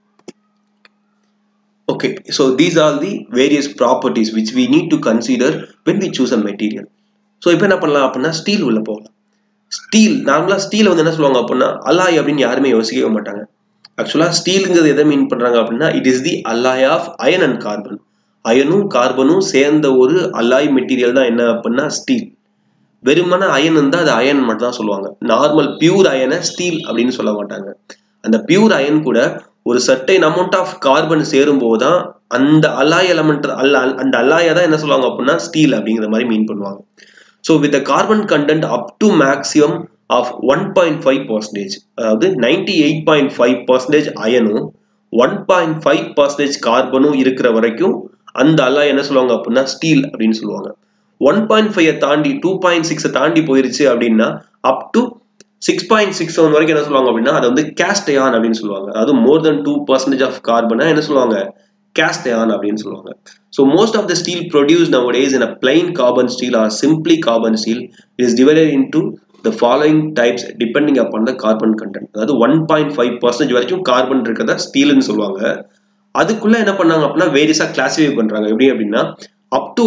Okay, so these are the various properties which we need to consider when we choose a material. So இப்போ என்ன பண்ணலாம் அப்படின்னா ஸ்டீல் உள்ள போகலாம். ஸ்டீல் நார்மலா ஸ்டீல் வந்து என்ன சொல்லுவாங்க அப்படின்னா அலாய் அப்படின்னு யாருமே யோசிக்கவே மாட்டாங்க. ஆக்சுவலா ஸ்டீலுங்கிறது எதை மீன் பண்றாங்க அப்படின்னா it is the alloy of iron and carbon. அயனும் கார்பனும் சேர்ந்த ஒரு அலாய் மெட்டீரியல் தான் என்ன அப்படின்னா ஸ்டீல். வெறுமன அயன் இருந்தால் அது அயன் மட்டும் தான் சொல்லுவாங்க. நார்மல் பியூர் அயனை ஸ்டீல் அப்படின்னு சொல்ல மாட்டாங்க. அந்த பியூர் அயன் கூட ஒரு சர்டைன் அமௌண்ட் ஆஃப் கார்பன் சேரும் போதுதான் அந்த அலாய் எலமெண்ட் அந்த அலாயை தான் என்ன சொல்லுவாங்க அப்படின்னா ஸ்டீல் அப்படிங்கிற மாதிரி மீன் பண்ணுவாங்க. So with carbon content up to maximum of 1.5%, அதாவது 98.5% அயனும் 1.5% கார்பனும் இருக்கிற வரைக்கும் அந்த அலாய் என்ன சொல்லுவாங்க அப்படின்னா ஸ்டீல் அப்படின்னு சொல்லுவாங்க. 1.5 தாண்டி 2.6 தாண்டி போயிருச்சு அப்படின்னா அப் டு 6.67 வரைக்கும் என்ன சொல்லுவாங்க அப்படின்னா அதை வந்து கேஸ்ட் அயான் அப்படின்னு சொல்லுவாங்க. அதாவது மோர் தென் 2% ஆஃப் கார்பனை என்ன சொல்லுவாங்க, cast iron அப்படின்னு சொல்லுவாங்க. So most of the steel produced nowadays in a plain carbon steel or simply carbon steel is divided into the following types depending upon the carbon content. அதாவது 1.5% வரைக்கும் கார்பன் இருக்கிறத ஸ்டீல்னு சொல்லுவாங்க. அதுக்குள்ள என்ன பண்ணாங்க அப்படின்னா வேரியஸா கிளாசிஃபை பண்றாங்க. எப்படி அப்படின்னா up to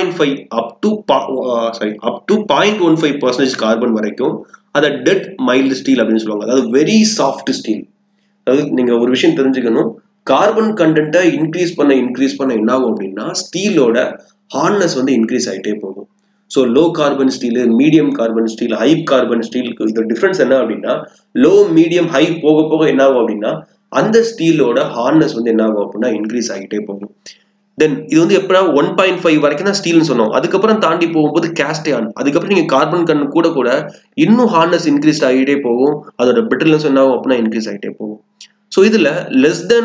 0.15% கார்பன் வரைக்கும் அதை டெட் மைல்டு ஸ்டீல் அப்படின்னு சொல்லுவாங்க. அதாவது வெரி சாஃப்ட் ஸ்டீல். அதாவது நீங்க ஒரு விஷயம் தெரிஞ்சுக்கணும், கார்பன் கண்டென்ட்டை இன்க்ரீஸ் பண்ண என்ன ஆகும் அப்படின்னா ஸ்டீலோட ஹார்ட்னஸ் வந்து இன்க்ரீஸ் ஆகிட்டே போகும். So low carbon steel, medium carbon steel, high carbon ஸ்டீலுக்கு இதோட டிஃப்ரென்ஸ் என்ன அப்படின்னா, லோ மீடியம் ஹை போக போக என்ன ஆகும் அப்படின்னா அந்த ஸ்டீலோட ஹார்ட்னஸ் வந்து என்ன ஆகும் அப்படின்னா இன்க்ரீஸ் ஆகிட்டே போகும். தென் இது வந்து எப்படின்னா 1.5 வரைக்கும் தான் ஸ்டீல்னு சொன்னோம். அதுக்கப்புறம் தாண்டி போகும்போது கேஸ்ட் அயர்ன், அதுக்கப்புறம் நீங்க கார்பன் கன் கூட இன்னும் ஹார்ட்னஸ் இன்க்ரீஸ் ஆகிட்டே போகும். அதோட பிரிட்டில்னஸ் என்ன ஆகும் அப்படின்னா இன்க்ரீஸ் ஆகிட்டே போகும். ஸோ இதுல லெஸ் தென்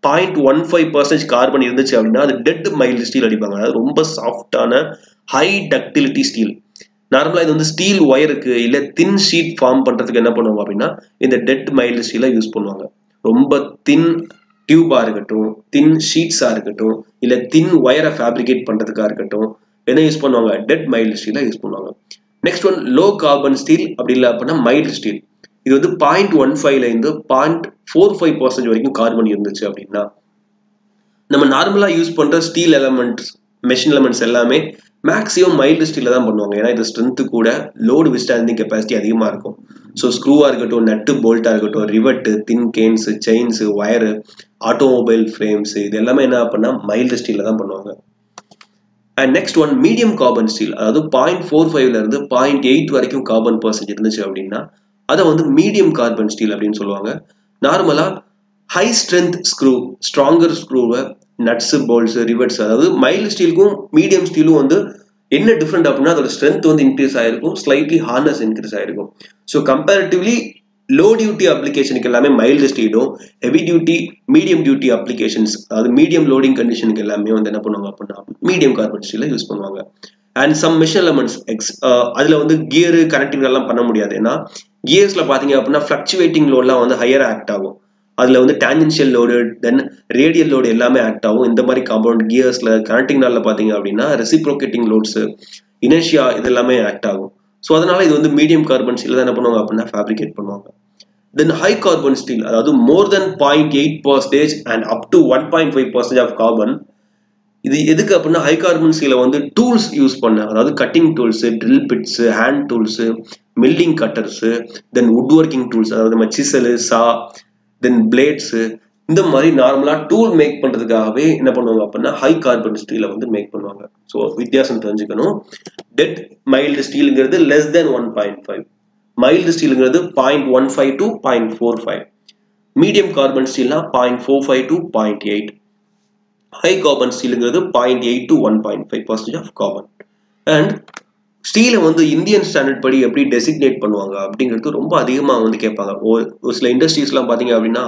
0.15% கார்பன் இருந்துச்சு அப்படின்னா அது டெட் மைல்டு ஸ்டீல் அடிப்பாங்க. அதாவது ரொம்ப சாஃப்டான ஹை டக்டிலிட்டி ஸ்டீல். நார்மலா இது வந்து ஸ்டீல் ஒயருக்கு இல்ல தின் ஷீட் ஃபார்ம் பண்றதுக்கு என்ன பண்ணுவாங்க அப்படின்னா இந்த டெட் மைல்டு ஸ்டீலை யூஸ் பண்ணுவாங்க. ரொம்ப தின் டியூபா இருக்கட்டும், தின் ஷீட்ஸா இருக்கட்டும், இல்ல தின் ஒயரை ஃபேப்ரிகேட் பண்றதுக்கா இருக்கட்டும், என்ன யூஸ் பண்ணுவாங்க, டெட் மைல்டு ஸ்டீலை யூஸ் பண்ணுவாங்க. Next one low carbon steel, அப்படி இல்லை அப்படின்னா மைல்டு ஸ்டீல். இது வந்து 0.15 இருந்து 0.45% வரைக்கும் கார்பன் இருந்துச்சு அப்படின்னா நம்ம நார்மலா யூஸ் பண்ற ஸ்டீல் எலமெண்ட்ஸ், மெஷின் எலமெண்ட்ஸ் எல்லாமே மேக்ஸிமம் மைல்டு ஸ்டீல்ல தான் பண்ணுவாங்க. ஏன்னா இது ஸ்ட்ரென்த்து கூட லோடு விஸ்டாண்டிங் கெப்பாசிட்டி அதிகமா இருக்கும். ஸோ ஸ்க்ரூவா இருக்கட்டும், நட்டு போல்ட்டா இருக்கட்டும், rivet, thin cans, chains, wire, automobile frames, இது எல்லாமே என்ன அப்படின்னா மைல்டு ஸ்டீல்ல தான் பண்ணுவாங்க. And next one medium carbon steel, அதாவது 0.45 இருந்து 0.8 வரைக்கும் கார்பன் பர்சன்ட் இருந்துச்சு அப்படின்னா அதை வந்து மீடியம் கார்பன் ஸ்டீல் அப்படின்னு சொல்லுவாங்க. நார்மலா ஹை ஸ்ட்ரென்த் ஸ்க்ரூ, ஸ்ட்ராங்கர் ஸ்க்ரூவை, நட்ஸ், போல்ட்ஸ், ரிவெட்ஸ், அதாவது மைல்டு ஸ்டீலுக்கும் மீடியம் ஸ்டீலும் வந்து என்ன டிஃப்ரெண்ட் அப்படின்னா அதோட ஸ்ட்ரென்த் வந்து இன்க்ரீஸ் ஆயிருக்கும், ஸ்லைட்லி ஹார்ட்னஸ் இன்க்ரீஸ் ஆயிருக்கும். ஸோ கம்பேரிட்டிவ்லி லோ டியூட்டி அப்ளிகேஷனுக்கு எல்லாமே மைல்டு ஸ்டீலும், heavy duty, medium duty applications, அதாவது மீடியம் லோடிங் கண்டிஷனுக்கு எல்லாமே வந்து என்ன பண்ணுவாங்க அப்படின்னா மீடியம் கார்பன் ஸ்டீலை யூஸ் பண்ணுவாங்க. அண்ட் சம் மெஷின் எலமெண்ட்ஸ் அதுல வந்து கியரு கனெக்டிங் எல்லாம் பண்ண முடியாது. ஏன்னா கியர்ஸ்ல பாத்தீங்க அப்படின்னா ஃபிளக்சுவேட்டிங் லோட்லாம் வந்து ஹையர் ஆக்ட் ஆகும். அதுல வந்து tangential load, then radial load எல்லாமே ஆக்ட் ஆகும். இந்த மாதிரி காம்பவுண்ட் கியர்ஸ்ல கனெக்டிங் நாள்ல பாத்தீங்க அப்படின்னா ரெசிப்ரோகேட்டிங் லோட்ஸ், இனர்ஷியா, இது எல்லாமே ஆக்ட் ஆகும். ஸோ அதனால இது வந்து மீடியம் கார்பன் ஸ்டீல் தான் என்ன பண்ணுவாங்க அப்படின்னா ஃபேப்ரிகேட் பண்ணுவாங்க. தென் ஹை கார்பன் ஸ்டீல், அதாவது more than 0.8% and up to 1.5% of carbon. இது எதுக்கு அப்படின்னா ஹை கார்பன் ஸ்டீலை வந்து டூல்ஸ் யூஸ் பண்ண, அதாவது cutting tools, drill bits, hand tools, milling cutters, then wood working tools, அதாவது நம்ம சிசல், சா, தென் பிளேட்ஸ், இந்த மாதிரி நார்மலா டூல் மேக் பண்றதுக்காகவே என்ன பண்ணுவாங்க அப்படின்னா ஹை கார்பன் ஸ்டீலை வந்து மேக் பண்ணுவாங்க. ஸோ வித்தியாசம் தெரிஞ்சுக்கணும். டெட் மைல்டு ஸ்டீலுங்கிறது லெஸ் தென் 1.5, மைல்டு ஸ்டீலுங்கிறது 0.15 to 0.45, மீடியம் கார்பன் ஸ்டீல்னா 0.45 to 0.8, ஹை கார்பன் ஸ்டீலுங்கிறது 0.8 to 1.5% ஆஃப் கார்பன். அண்ட் ஸ்டீலை வந்து இந்தியன் ஸ்டாண்டர்ட் படி எப்படி டெசிக்னேட் பண்ணுவாங்க அப்படிங்கிறது ரொம்ப அதிகமாக வந்து கேட்பாங்க. ஒரு சில இண்டஸ்ட்ரீஸ்லாம் பார்த்தீங்க அப்படின்னா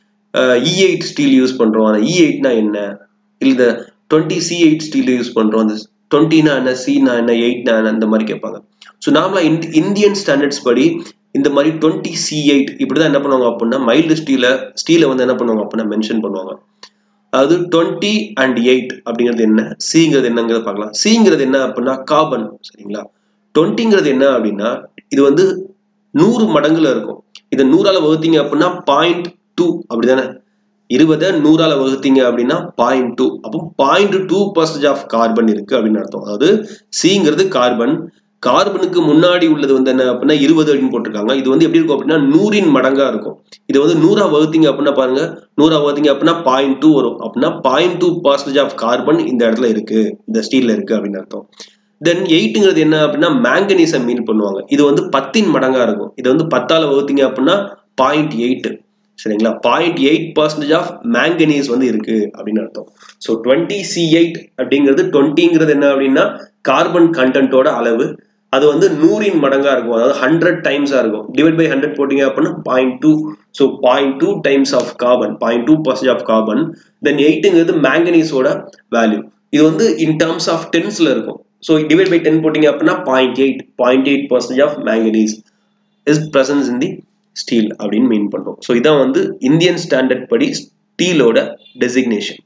E8 ஸ்டீல் யூஸ் பண்ணுறோம், அந்த E8னா என்ன, இல்லை 20C8 ஸ்டீல் யூஸ் பண்ணுறோம், அந்த 20னா என்ன, C-னா என்ன, 8னா என்ன, அந்த மாதிரி கேட்பாங்க. ஸோ நார்மலாக இந்தியன் ஸ்டாண்டர்ட்ஸ் படி இந்த மாதிரி 20C8 இப்படி தான் என்ன பண்ணுவாங்க அப்படின்னா மைல்டு ஸ்டீலை வந்து என்ன பண்ணுவாங்க அப்படின்னா மென்ஷன் பண்ணுவாங்க. அதாவது 20 and 8 அப்படிங்கிறது என்ன, சிங்கிறது என்னங்கிறத பார்க்கலாம். சிங்கிறது என்ன அப்படின்னா கார்பன், சரிங்களா. 20ங்கிறது என்ன அப்படின்னா இது வந்து 100 மடங்குல இருக்கும். இதை 100ஆல வகுத்தீங்க அப்படின்னா 0.2 அப்படிதானே. 20 100ஆல வகுத்தீங்க அப்படின்னா 0.2, அப்போ 0.2% ஆஃப் கார்பன் இருக்கு அப்படின்னு அர்த்தம். அதாவது சிங்கிறது கார்பன், கார்பனுக்கு முன்னாடி உள்ளது வந்து என்ன அப்படின்னா 20 அப்படின்னு போட்டிருக்காங்க. இது வந்து எப்படி இருக்கும் அப்படின்னா 100இன் மடங்கா இருக்கும். இது வந்து 100ஆ வகுத்தீங்க அப்படின்னா பாருங்க, 100ஆ வகுத்தீங்க அப்படின்னா 0.2 வரும். அப்படின்னா 0.2% ஆஃப் கார்பன் இந்த இடத்துல இருக்கு, இந்த ஸ்டீல்ல இருக்கு அப்படின்னு அர்த்தம். தென் 8ங்கிறது என்ன அப்படின்னா மேங்கனீஸை மீன் பண்ணுவாங்க. இது வந்து 10இன் மடங்கா இருக்கும். இது வந்து 10ஆல வகுத்தீங்க அப்படின்னா 0.8, சரிங்களா. 0.8% ஆஃப் மேங்கனீஸ் வந்து இருக்கு அப்படின்னு அர்த்தம். ஸோ 20C8 அப்படிங்கிறது 20ங்கிறது என்ன அப்படின்னா கார்பன் கண்டென்ட்டோட அளவு. அது வந்து 100இன் மடங்கா இருக்கும், அதாவது 100 டைம்ஸா இருக்கும். டிவைட் பை 100 போட்டீங்க அப்படின்னா 0.2. ஸோ 0.2 டைம்ஸ் ஆஃப் கார்பன், 0.2% ஆஃப் கார்பன். தென் 8ங்கிறது மேங்கனீஸோட வேல்யூ. இது வந்து இன் டர்ம்ஸ் ஆஃப் டென்ஸ்ல இருக்கும். ஸோ டிவைட் பை 10 போட்டீங்க அப்படின்னா 0.8% ஆஃப் manganese is presence in the steel அப்படின்னு மீன் பண்ணுறோம். ஸோ இதான் வந்து இந்தியன் ஸ்டாண்டர்ட் படி ஸ்டீலோட designation.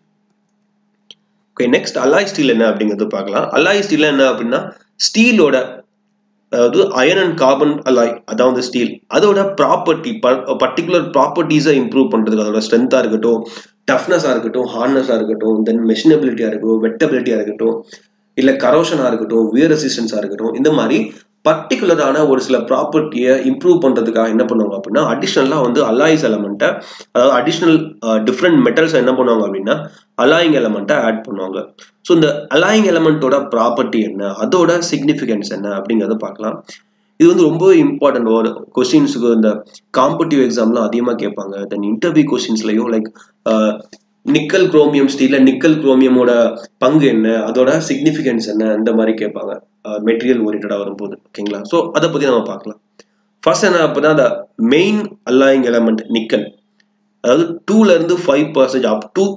Okay, next alloy steel என்ன அப்படிங்கிறது பார்க்கலாம். அலாய் ஸ்டீல் என்ன அப்படின்னா ஸ்டீலோட, அதாவது அயன் அண்ட் கார்பன் அலாய், அதாவது ஸ்டீல் அதோட ப்ராப்பர்ட்டி, பர்டிகுலர் ப்ராப்பர்ட்டிஸை இம்ப்ரூவ் பண்ணுறதுக்கு, அதோட ஸ்ட்ரென்த்தாக இருக்கட்டும், டஃப்னஸாக இருக்கட்டும், ஹார்ட்னஸாக இருக்கட்டும், தென் மெஷினபிலிட்டியாக இருக்கட்டும், வெட்டபிலிட்டியாக இருக்கட்டும், இல்லை கரோஷனாக இருக்கட்டும், வியர் ரெசிஸ்டன்ஸாக இருக்கட்டும், இந்த மாதிரி பர்டிகுலரான ஒரு சில ப்ராப்பர்ட்டியை இம்ப்ரூவ் பண்ணுறதுக்காக என்ன பண்ணுவாங்க அப்படின்னா அடிஷ்னலாக வந்து அலாய்ஸ் எலமெண்ட்டை, அதாவது அடிஷ்னல் டிஃப்ரெண்ட் மெட்டல்ஸை என்ன பண்ணுவாங்க அப்படின்னா அலாயிங் எலமெண்ட்டை ஆட் பண்ணுவாங்க. ஸோ இந்த அலாயிங் எலமெண்ட்டோட ப்ராப்பர்ட்டி என்ன, அதோட சிக்னிஃபிகன்ஸ் என்ன அப்படிங்கிறத பார்க்கலாம். இது வந்து ரொம்ப இம்பார்ட்டன்ட். ஒரு கொஸ்டின்ஸுக்கு இந்த காம்படிட்டிவ் எக்ஸாம்லாம் அதிகமாக கேட்பாங்க. தென் இன்டர்வியூ கொஸ்டின்ஸ்லையும் லைக் நிக்கல் குரோமியம் ஸ்டீலில் நிக்கல் குரோமியமோட பங்கு என்ன, அதோட சிக்னிஃபிகன்ஸ் என்ன, இந்த மாதிரி கேட்பாங்க மெட்டீரியல் ஓரியன்டாக வரும்போது. ஓகேங்களா? ஸோ அதை பற்றி நம்ம பார்க்கலாம். ஃபர்ஸ்ட் என்ன அப்படின்னா அந்த மெயின் அலாயிங் எலமெண்ட் நிக்கல், அதாவது 2-5% அப் டு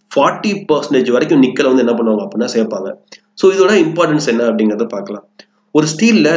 40% வரைக்கும் நிக்கல் வந்து என்ன பண்ணுவாங்க அப்படின்னா சேர்ப்பாங்க. ஸோ இதோட இம்பார்ட்டன்ஸ் என்ன அப்படிங்கிறத பார்க்கலாம். ஒரு ஸ்டீலில்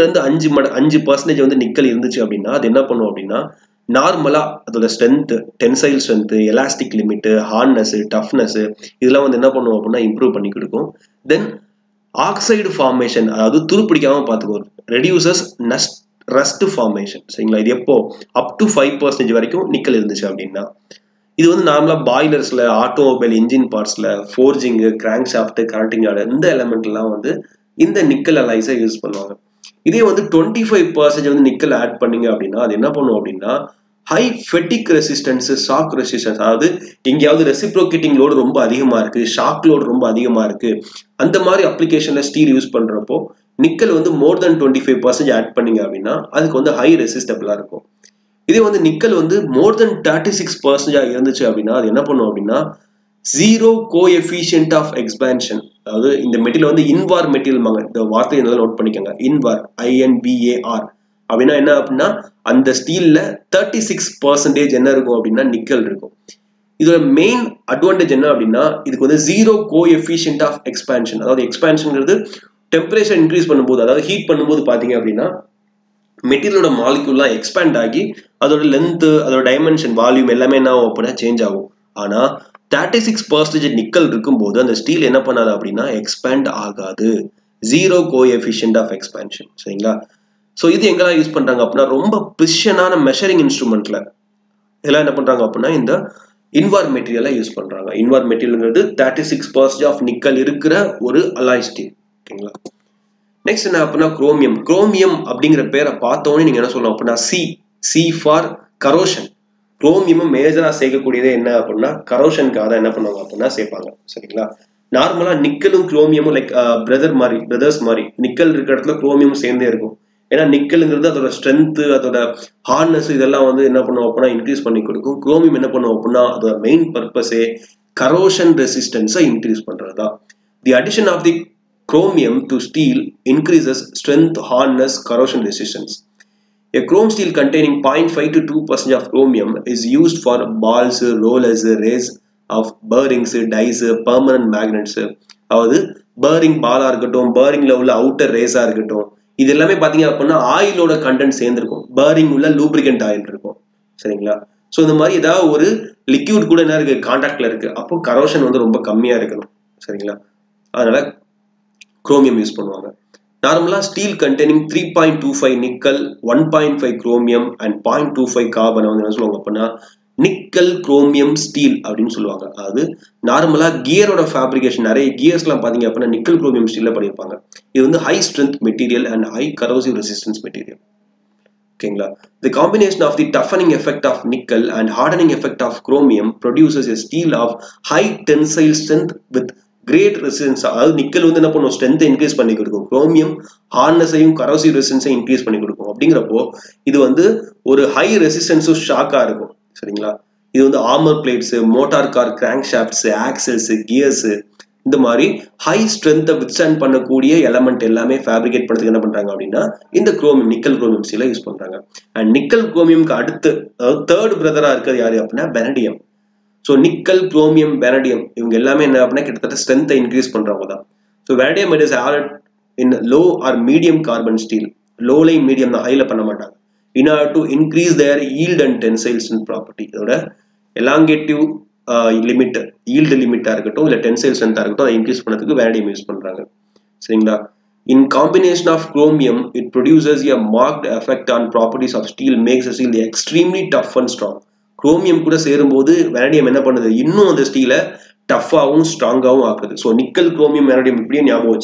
2-5% வந்து நிக்கல் இருந்துச்சு அப்படின்னா அது என்ன பண்ணும் அப்படின்னா நார்மலாக அதோட strength, tensile strength, elastic limit, hardness, toughness இதெல்லாம் வந்து என்ன பண்ணுவோம் அப்படின்னா இம்ப்ரூவ் பண்ணி கொடுக்கும். தென் ஆக்சைடு ஃபார்மேஷன், அதாவது துருப்பிடிக்காமல் பார்த்துக்கோ, ரெடியூசஸ் ரஸ்ட் ஃபார்மேஷன். சரிங்களா? இது எப்போ அப் டு 5% வரைக்கும் நிக்கல் இருந்துச்சு அப்படின்னா. இது வந்து நார்மலாக பாய்லர்ஸில், ஆட்டோமொபைல் இன்ஜின் பார்ட்ஸில், forging, crank shaft, connecting rod இந்த எலமெண்ட்லாம் வந்து இந்த நிக்கல் அலாய்ஸை யூஸ் பண்ணுவாங்க. இதே வந்து 25% வந்து நிக்கல் ஆட் பண்ணீங்க அப்படின்னா அது என்ன பண்ணும் அப்படின்னா high fatigue resistance, shock resistance, அதாவது எங்கேயாவது ரெசிப்ரோகேட்டிங் லோடு ரொம்ப அதிகமாக இருக்குது, ஷாக் லோடு ரொம்ப அதிகமாக இருக்குது, அந்த மாதிரி அப்ளிகேஷனில் ஸ்டீல் யூஸ் பண்ணுறப்போ நிக்கல் வந்து மோர் தென் 25% ஆட் பண்ணீங்க அப்படின்னா அதுக்கு வந்து ஹை ரெசிஸ்டபிளாக இருக்கும். இதே வந்து நிக்கல் வந்து மோர் தென் 36% இருந்துச்சு அப்படின்னா அது என்ன பண்ணும் அப்படின்னா ஜீரோ கோஎஃபிஷியன்ட் ஆஃப் எக்ஸ்பான்ஷன், அதாவது இந்த மெட்டீரியல் வந்து இன்வார் மெட்டீரியல், இந்த வார்த்தையை நல்லா நோட் பண்ணிக்கோங்க, இன்வார், INVAR அப்படின்னா என்ன அப்படின்னா அந்த ஸ்டீல்ல 36% என்ன இருக்கும் அப்படின்னா நிக்கல் இருக்கும். இதோட மெயின் அட்வான்டேஜ் என்ன அப்படின்னா இதுக்கு வந்து ஜீரோ கோஎஃபிஷியன்ட் ஆஃப் எக்ஸ்பான்ஷன், அதாவது எக்ஸ்பான்ஷன்ங்கிறது டெம்பரேச்சர் இன்க்ரீஸ் பண்ணும்போது, அதாவது ஹீட் பண்ணும்போது பார்த்தீங்க அப்படின்னா மெட்டீரியலோட மாலிக்யூல்லாம் எக்ஸ்பேண்ட் ஆகி அதோட லென்த்து, அதோட டைமென்ஷன், வால்யூம் எல்லாமே என்ன ஆகும் அப்படின்னா சேஞ்ச் ஆகும். ஆனால் 36% நிக்கல் இருக்கும்போது அந்த ஸ்டீல் என்ன பண்ணாது அப்படின்னா எக்ஸ்பேண்ட் ஆகாது, ஜீரோ கோஎஃபிஷியன்ட் ஆஃப் எக்ஸ்பான்ஷன். சரிங்களா? ஸோ இது எங்கெல்லாம் யூஸ் பண்ணுறாங்க அப்படின்னா ரொம்ப ப்ரிஷனான மெஷரிங் இன்ஸ்ட்ருமெண்ட்டில் இதெல்லாம் என்ன பண்ணுறாங்க அப்படின்னா இந்த இன்வார் மெட்டீரியலை யூஸ் பண்ணுறாங்க. இன்வார் மெட்டீரியல்ங்கிறது 36% ஆஃப் நிக்கல் இருக்கிற ஒரு அலாய் ஸ்டீல். ஓகேங்களா? நெக்ஸ்ட் என்ன அப்படின்னா குரோமியம். குரோமியம் அப்படிங்கிற பேரை பார்த்தோன்னே நீங்கள் என்ன சொல்லலாம் அப்படின்னா சி ஃபார் கரோஷன். குரோமியமும் மேஜராக சேர்க்கக்கூடியதே என்ன அப்படின்னா கரோஷனுக்காக தான் என்ன பண்ணுவாங்க அப்படின்னா சேர்ப்பாங்க. சரிங்களா? நார்மலாக நிக்கலும் குரோமியமும் லைக் பிரதர்ஸ் மாதிரி நிக்கல் இருக்கிற இடத்துல குரோமியமும் சேர்ந்தே இருக்கும். ஏன்னா நிக்கலுங்கிறது அதோட ஸ்ட்ரென்த்து, அதோட ஹார்ட்னஸ் இதெல்லாம் வந்து என்ன பண்ணுவோம் அப்படின்னா இன்க்ரீஸ் பண்ணி கொடுக்கும். குரோமியம் என்ன பண்ணுவோம் அப்படின்னா அதோட மெயின் பர்பஸே கரோஷன் ரெசிஸ்டன்ஸை இன்க்ரீஸ் பண்ணுறது தான். The addition of the chromium to steel increases strength, hardness, corrosion resistance. A chrome steel containing 0.5 to 2% of chromium is used for balls, rollers, rays of bearings, dies, permanent magnets. அதாவது பேரிங் பாலாக இருக்கட்டும், பேரிங்கில் உள்ள அவுட்டர் ரேஸாக இருக்கட்டும், இது எல்லாமே பார்த்தீங்க அப்படின்னா ஆயிலோட கண்டென்ட் சேர்ந்துருக்கும். பேரிங் உள்ள லூப்ரிகன்ட் ஆயில் இருக்கும். சரிங்களா? ஸோ இந்த மாதிரி ஏதாவது ஒரு லிக்யூட் கூட என்ன இருக்குது கான்டாக்டில் இருக்குது, அப்போ கரோஷன் வந்து ரொம்ப கம்மியாக இருக்கணும். சரிங்களா? அதனால குரோமியம் யூஸ் பண்ணுவாங்க. நார்மலாக steel containing 3.25 nickel, 1.5 chromium and 0.25 carbon வந்து என்ன சொல்லுவாங்க அப்படின்னா நிக்கல் குரோமியம் ஸ்டீல் அப்படின்னு சொல்லுவாங்க. அதாவது நார்மலாக கியரோட ஃபேப்ரிகேஷன், நிறைய கியர்ஸ்லாம் பார்த்தீங்க அப்படின்னா நிக்கல் குரோமியம் ஸ்டீலில் பண்ணியிருப்பாங்க. இது வந்து high strength material and high corrosive resistance material. ஓகேங்களா? The combination of the toughening effect of nickel and hardening effect of chromium produces a steel of high tensile strength with great resistance. அதாவது நிக்கல் வந்து என்ன பண்ணும் ஸ்ட்ரென்த்தை இன்க்ரீஸ் பண்ணி கொடுக்கும், குரோமியம் ஹார்ட்னஸையும் கரோசிவ் ரெசிஸ்டன்ஸையும் இன்க்ரீஸ் பண்ணி கொடுக்கும். அப்படிங்கிறப்போ இது வந்து ஒரு ஹை ரெசிஸ்டன்ஸும் ஷாக்காக இருக்கும். சரிங்களா? இது வந்து armour plates, motor car crankshafts, axles, gears இந்த மாதிரி ஹை ஸ்ட்ரென்த்தை வித்ஸ்டாண்ட் பண்ணக்கூடிய எலமெண்ட் எல்லாமே ஃபேப்ரிகேட் பண்ணுறதுக்கு என்ன பண்ணுறாங்க அப்படின்னா இந்த குரோமியம், நிக்கல் குரோமியம் ஸ்டீலை யூஸ் பண்ணுறாங்க. அண்ட் நிக்கல் குரோமியம்க்கு அடுத்து அதாவது தேர்ட் பிரதராக இருக்கிறது யாரு அப்படின்னா vanadium. So nickel, chromium, vanadium இவங்க எல்லாமே என்ன அப்படின்னா கிட்டத்தட்ட ஸ்ட்ரென்த்தை இன்க்ரீஸ் பண்ணுறவங்க தான். So vanadium it is added in low or medium carbon steel. லோலையும் மீடியம் தான், ஹையில் பண்ண மாட்டாங்க. In order to increase their yield and tensile strength property. இதோட எலாங்கேட்டிவ் லிமிட், ஈல்டு லிமிட்டாக இருக்கட்டும் இல்லை டென்சைல் ஸ்ட்ரென்த்தாக இருக்கட்டும் அதை இன்க்ரீஸ் பண்ணதுக்கு வெனடியம் யூஸ் பண்ணுறாங்க. சரிங்களா? In combination of chromium, it produces a marked effect on properties of steel, makes the steel extremely tough and strong. Chromium கூட சேரும்போது வெனடியம் என்ன பண்ணுது, இன்னும் அந்த ஸ்டீலை டஃப்பாகவும் ஸ்ட்ராங்காகவும் ஆக்குது. ஸோ நிக்கல், குரோமியம், வெனடியம் இப்படியே ஞாபகம் வச்சுங்க.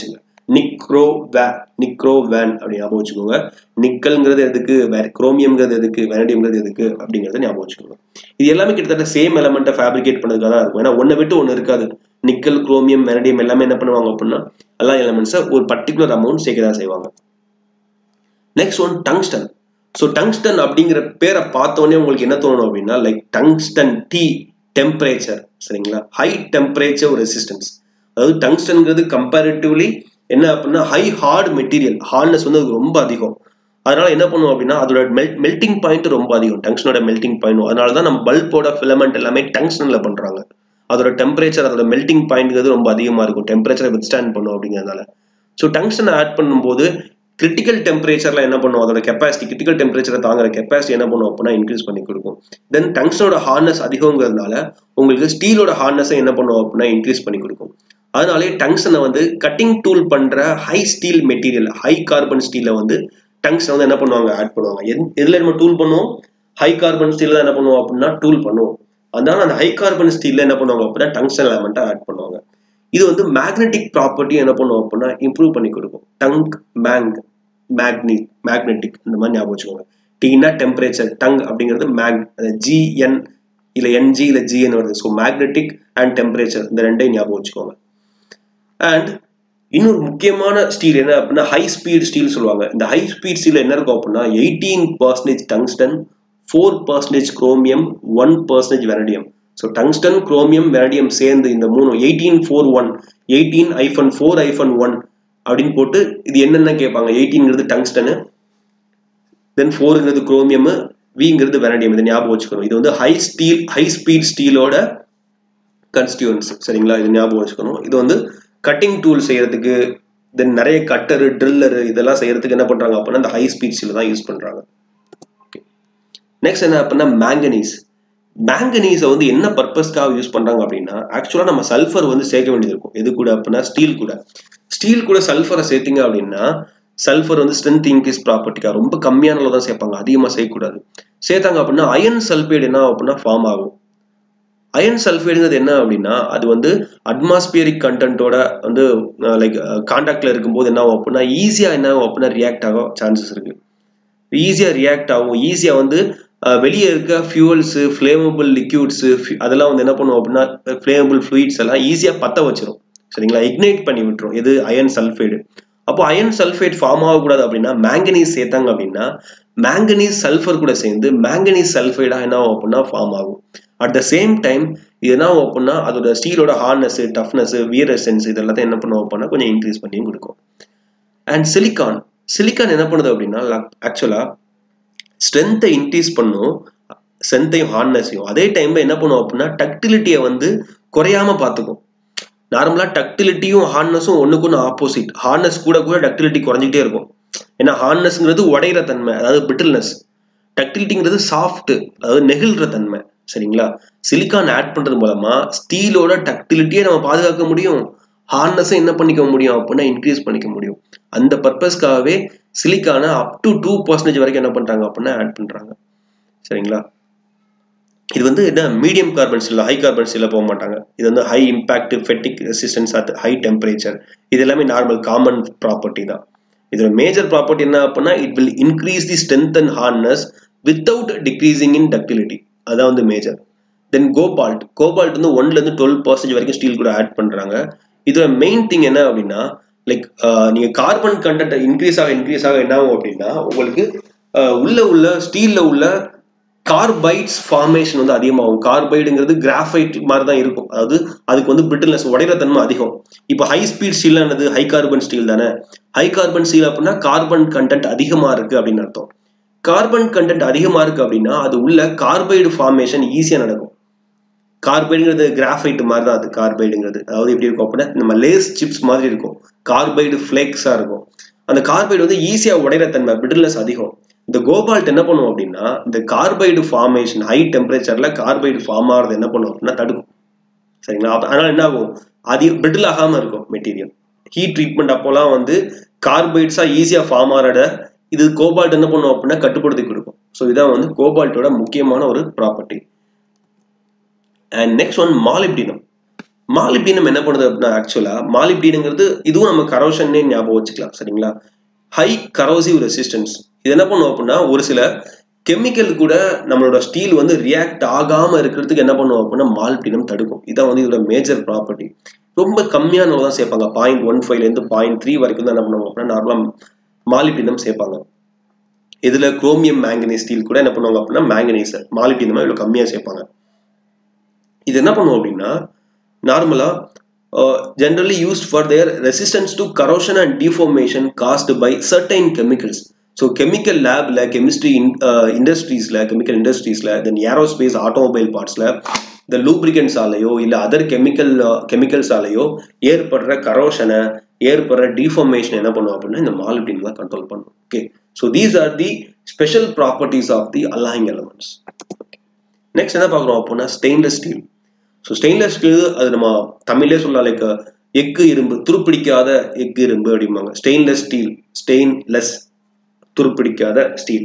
நிக்ரோவேன் அப்படி ஞாபகம் வச்சுக்கோங்க. நிக்கல்ங்கிறது எதுக்கு, குரோமியம்ங்கிறது எதுக்கு, வெனடியம்ங்கிறது எதுக்கு அப்படிங்கிறத ஞாபகம் வச்சுக்கோங்க. இது எல்லாமே கிட்டத்தட்ட சேம் எலமெண்ட்டை ஃபேப்ரிகேட் பண்ணதுக்காக தான் இருக்கும். ஏன்னா ஒன்றை விட்டு ஒன்று இருக்காது. நிக்கல், குரோமியம், வெனடியம் எல்லாமே என்ன பண்ணுவாங்க அப்படின்னா எல்லா எலமெண்ட்ஸை ஒரு பர்டிகுலர் அமௌண்ட் சேர்க்க தான் செய்வாங்க. Next one tungsten. So tungsten அப்படிங்கிற பேரை பார்த்தோன்னே உங்களுக்கு என்ன தோணும் அப்படின்னா லைக் டங்ஸ்டன் டி டெம்பரேச்சர், சரிங்களா, ஹை டெம்பரேச்சர் ரெசிஸ்டன்ஸ். அதாவது டங்ஸ்டன்ங்கிறது கம்பேரிட்டிவ்லி என்ன அப்படின்னா ஹை ஹார்ட் மெட்டீரியல், ஹார்ட்னஸ் வந்து அது ரொம்ப அதிகம். அதனால என்ன பண்ணுவோம் அப்படின்னா அதோட மெல்டிங் பாயிண்ட் ரொம்ப அதிகம், டங்ஸ்டனோட மெல்டிங் பாயிண்ட். அதனால தான் நம்ம பல்போட ஃபிலமெண்ட் எல்லாமே டங்ஸ்டன்ல பண்றாங்க. அதோட டெம்பரேச்சர், அதோட மெல்டிங் பாயிண்ட்ங்கிறது ரொம்ப அதிகமா இருக்கும், டெம்பரேச்சரை வித்ஸ்டாண்ட் பண்ணும் அப்படிங்கிறதுனால. ஸோ டங்ஸ்டன் ஆட் பண்ணும்போது கிரிட்டிக்கல் டெம்பரேச்சர்ல என்ன பண்ணுவோம், அதோட கெப்பாசிட்டி, கிரிட்டிக்கல் டெம்பரேச்சரை தாங்குற கெப்பாசிட்டி என்ன பண்ணுவோம் அப்படின்னா இன்க்ரீஸ் பண்ணி கொடுக்கும். தென் டங்ஸ்டனோட ஹார்ட்னஸ் அதிகங்கிறதுனால உங்களுக்கு ஸ்டீலோட ஹார்ட்னஸை என்ன பண்ணுவோம் அப்படின்னா இன்க்ரீஸ் பண்ணி கொடுக்கும். அதனாலே டங்ஸ்டனை வந்து கட்டிங் டூல் பண்ற high steel material, high carbon steel வந்து டங்ஸ்டன் வந்து என்ன பண்ணுவாங்க, ஆட் பண்ணுவாங்க. எதுல நம்ம டூல் பண்ணுவோம், ஹை கார்பன் ஸ்டீல் தான் என்ன பண்ணுவோம் அப்படின்னா டூல் பண்ணுவோம். அதனால அந்த ஹை கார்பன் ஸ்டீல்ல என்ன பண்ணுவாங்க அப்படின்னா டங்ஸ்டன் எலமெண்ட்டை ஆட் பண்ணுவாங்க. இது வந்து மேக்னெட்டிக் ப்ராப்பர்ட்டி என்ன பண்ணுவோம் அப்படின்னா இம்ப்ரூவ் பண்ணி கொடுக்கும். மேக்னெட்டிக் இந்த மாதிரி ஞாபகம் வச்சுக்கோங்க. டீனா டெம்பரேச்சர், டங் அப்படிங்கிறது ஜிஎன் இல்ல என்ஜி இல்ல ஜிஎன் வருது. ஸோ மேக்னெட்டிக் அண்ட் டெம்பரேச்சர் இந்த ரெண்டையும் ஞாபகம் வச்சுக்கோங்க. அண்ட் இன்னொரு முக்கியமான ஸ்டீல் என்ன அப்படின்னா ஹை ஸ்பீட் ஸ்டீல் சொல்லுவாங்க. இந்த ஹை ஸ்பீட் ஸ்டீல் என்ன இருக்கும் அப்படின்னா 18% tungsten, 4% chromium, 1% vanadium. So tungsten, chromium, vanadium சேர்ந்து இந்த மூணு 1841, 18-4-1 அப்படின்னு போட்டு இது என்னென்ன கேட்பாங்க. 18ங்கிறது டங்ஸ்டனு, தென் 4ங்கிறது குரோமியம், விங்கிறது வெனடியம். இதை ஞாபகம் வச்சுக்கணும். இது வந்து ஹை ஸ்பீட் ஸ்டீலோட கன்ஸ்டியூன்ஸ், சரிங்களா, இது ஞாபகம் வச்சுக்கணும். இது வந்து கட்டிங் டூல் செய்யறதுக்கு, தென் நிறைய கட்டரு, ட்ரில்லரு இதெல்லாம் செய்யறதுக்கு என்ன பண்றாங்க அப்படின்னா இந்த ஹை ஸ்பீட் ஸ்டீல் தான் யூஸ் பண்றாங்க. நெக்ஸ்ட் என்ன அப்படின்னா மேங்கனீஸ். மேங்கனீஸை வந்து என்ன பர்பஸ்க்காக யூஸ் பண்றாங்க அப்படின்னா ஆக்சுவலா நம்ம சல்ஃபர் வந்து சேர்க்க வேண்டியது இருக்கும். எது கூட அப்படின்னா ஸ்டீல் கூட சல்ஃபரை சேர்த்தீங்க அப்படின்னா சல்ஃபர் வந்து ஸ்ட்ரென்த் இன்க்ரீஸ் ப்ராப்பர்ட்டிக்காக ரொம்ப கம்மியான அளவு தான் சேர்ப்பாங்க, அதிகமாக சேர்க்கக்கூடாது. சேர்த்தாங்க அப்படின்னா அயன் சல்ஃபைடு என்ன அப்படின்னா ஃபார்ம் ஆகும். அயன் சல்ஃபைடுங்கிறது என்ன அப்படின்னா அது வந்து அட்மாஸ்பியரிக் கண்டென்ட்டோட வந்து லைக் கான்டாக்ட்ல இருக்கும்போது என்ன ஆகும் அப்படின்னா ஈஸியாக என்ன ஆகும் அப்படின்னா ரியாக்ட் ஆக சான்சஸ் இருக்கு. ஈஸியாக ரியாக்ட் ஆகும், ஈஸியாக வந்து வெளியே இருக்க ஃபியூவல்ஸு, ஃப்ளேமபிள் லிக்யூட்ஸு அதெல்லாம் வந்து என்ன பண்ணுவோம் அப்படின்னா ஃப்ளேமபிள் ஃப்ளூயிட்ஸ் எல்லாம் ஈஸியாக பற்ற வச்சிரும், சரிங்களா, இக்னைட் பண்ணி விட்டுரும். எது, அயன் சல்ஃபைடு. அப்போ அயன் சல்ஃபைட் ஃபார்ம் ஆகக்கூடாது அப்படின்னா மேங்கனீஸ் சேர்த்தாங்க அப்படின்னா மேங்கனீஸ் சல்ஃபர் கூட சேர்ந்து மேங்கனீஸ் சல்ஃபைடா என்ன ஆகும் அப்படின்னா ஃபார்ம் ஆகும். அட் த சேம் டைம் இது என்ன ஆகும் அப்படின்னா அதோட ஸ்டீலோட ஹார்ட்னஸ், டஃப்னஸ், வியரசன்ஸ் இது எல்லாத்தையும் என்ன பண்ணுவோம் அப்படின்னா கொஞ்சம் இன்க்ரீஸ் பண்ணியும் கொடுக்கும். அண்ட் சிலிக்கான் என்ன பண்ணுது அப்படின்னா ஆக்சுவலா ஸ்ட்ரென்த்தை இன்க்ரீஸ் பண்ணும், ஸ்ட்ரென்த்தையும் ஹார்ட்னஸையும். அதே டைம்ல என்ன பண்ணும் அப்படின்னா டக்டிலிட்டியை வந்து குறையாம பார்த்துக்கும். நார்மலா டக்டிலிட்டியும் ஹார்ட்னஸும் ஒண்ணுக்கு ஒன்று ஆப்போசிட். ஹார்ட்னஸ் கூட டக்டிலிட்டி குறைஞ்சிட்டே இருக்கும். ஏன்னா ஹார்ட்னஸ்ங்கிறது உடையிற தன்மை, அதாவது பிரிட்டில்னஸ். டக்டிலிட்டிங்கிறது சாஃப்ட், அதாவது நெகிழ்ற தன்மை, சரிங்களா. சிலிக்கான் ஆட் பண்றது மூலமா ஸ்டீலோட டக்டிலிட்டியை நம்ம பாதுகாக்க முடியும், ஹார்ட்னஸை என்ன பண்ணிக்க முடியும் அப்படின்னா இன்க்ரீஸ் பண்ணிக்க முடியும். அந்த பர்பஸ்க்காகவே சிலிக்கானை அப் டு 2% வரைக்கும் என்ன பண்றாங்க அப்படின்னா ஆட் பண்றாங்க, சரிங்களா. இது வந்து என்ன medium carbon steel, high carbon ஸ்டீல்ல போக மாட்டாங்க. இது வந்து high impact, fatigue resistance at high temperature, இது எல்லாமே நார்மல் காமன் ப்ராப்பர்ட்டி தான். இதோட மேஜர் ப்ராப்பர்ட்டி என்ன அப்படின்னா it will increase the strength and hardness without decreasing in ductility, அதான் வந்து மேஜர். தென் கோபால்ட் வந்து 1-12% வரைக்கும் ஸ்டீல் கூட ஆட் பண்றாங்க. இதோட மெயின் திங் என்ன அப்படின்னா லைக் நீங்க கார்பன் கண்டென்ட் இன்க்ரீஸ் ஆக என்ன ஆகும் அப்படின்னா உங்களுக்கு உள்ள ஸ்டீல்ல உள்ள கார்பைட்ஸ் ஃபார்மேஷன் வந்து அதிகமாகும். கார்பைடுங்கிறது கிராஃபைட் மாதிரி தான் இருக்கும், அதாவது அதுக்கு வந்து பிரிட்டில்னஸ், உடையிற தன்மை அதிகம். இப்போ ஹை ஸ்பீட் ஸ்டீல்னானது ஹை கார்பன் ஸ்டீல் தானே. ஹை கார்பன் ஸ்டீல் அப்படின்னா கார்பன் கண்டென்ட் அதிகமா இருக்கு அப்படின்னு அர்த்தம். கார்பன் கண்டென்ட் அதிகமா இருக்கு அப்படின்னா அது உள்ள கார்பைடு ஃபார்மேஷன் ஈஸியா நடக்கும். கார்பைடுங்கிறது கிராஃபைட் மாதிரி தான் அது. கார்பைடுங்கிறது அதாவது எப்படி இருக்கும் அப்படின்னா நம்ம லேஸ் சிப்ஸ் மாதிரி இருக்கும், கார்பைடு ஃபிளேக்ஸா இருக்கும். அந்த கார்பைடு வந்து ஈஸியா உடையிற தன்மை, பிரிட்டில்னஸ் அதிகம். இந்த கோபால்ட் என்ன பண்ணும் அப்படின்னா இந்த கார்பைடு ஃபார்மேஷன் ஹை டெம்பரேச்சர்ல கார்பைடு ஃபார்ம் ஆகிறது என்ன பண்ணும் அப்படின்னா தடுக்கும், சரிங்களா. அதனால என்ன ஆகும், அதிக பிரிட்டில் ஆகாம இருக்கும் மெட்டீரியல். ஹீட் ட்ரீட்மெண்ட் அப்போலாம் வந்து கார்பைட்ஸா ஈஸியா ஃபார்ம் ஆகிற இது கோபால்ட் என்ன பண்ணும் அப்படின்னா கட்டுப்படுத்தி கொடுக்கும். ஸோ இதான் வந்து கோபால்ட்டோட முக்கியமான ஒரு property. And next one molybdenum. Molybdenum என்ன பண்ணுது அப்படின்னா, ஆக்சுவலா மாலிப்டினுங்கிறது இதுவும் நம்ம கரோஷன்னே ஞாபகம் வச்சுக்கலாம். சரிங்களா? High corrosive resistance. இது என்ன பண்ணும் அப்படின்னா, ஒரு சில கெமிக்கல் கூட நம்மளோட ஸ்டீல் வந்து ரியாக்ட் ஆகாம இருக்கிறதுக்கு என்ன பண்ணுவோம் அப்படின்னா மாலிப்டினம் தடுக்கும். இதான் வந்து இதோட மேஜர் ப்ராப்பர்ட்டி. ரொம்ப கம்மியான அளவு தான் சேர்ப்பாங்க. 0.15 0.3 வரைக்கும் தான் என்ன பண்ணுவாங்க அப்படின்னா நார்மலா மாலிப்டினம் சேர்ப்பாங்க. இதுல குரோமியம் மேங்கனீஸ் ஸ்டீல் கூட என்ன பண்ணுவாங்க அப்படின்னா மேங்கனீஸ் மாலிப்டினம் இவ்வளவு கம்மியா சேர்ப்பாங்க. இது என்ன பண்ணுவோம் அப்படின்னா நார்மலா generally used for their resistance to corrosion and deformation caused by certain chemicals. So chemical lab la chemistry industries la chemical industries la then aerospace automobile parts la the lubricants ஆலையோ இல்ல other chemicals ஆலையோ ஏற்படுற corrosion ஏற்படுற deformation என்ன பண்ணுவோம் அப்படின்னா இந்த மாலிப்டினம் தான் கண்ட்ரோல் பண்ணும். Okay, so these are the special properties of the alloying elements. Next என்ன பார்க்குறோம் அப்படின்னா stainless steel. So stainless steel அது நம்ம தமிழ்லேயே சொல்லலாம், லைக் எஃகு இரும்பு, துருப்பிடிக்காத எஃகு இரும்பு அப்படிம்பாங்க. ஸ்டெயின்லெஸ் ஸ்டீல், ஸ்டெயின்லெஸ் துருப்பிடிக்காத steel.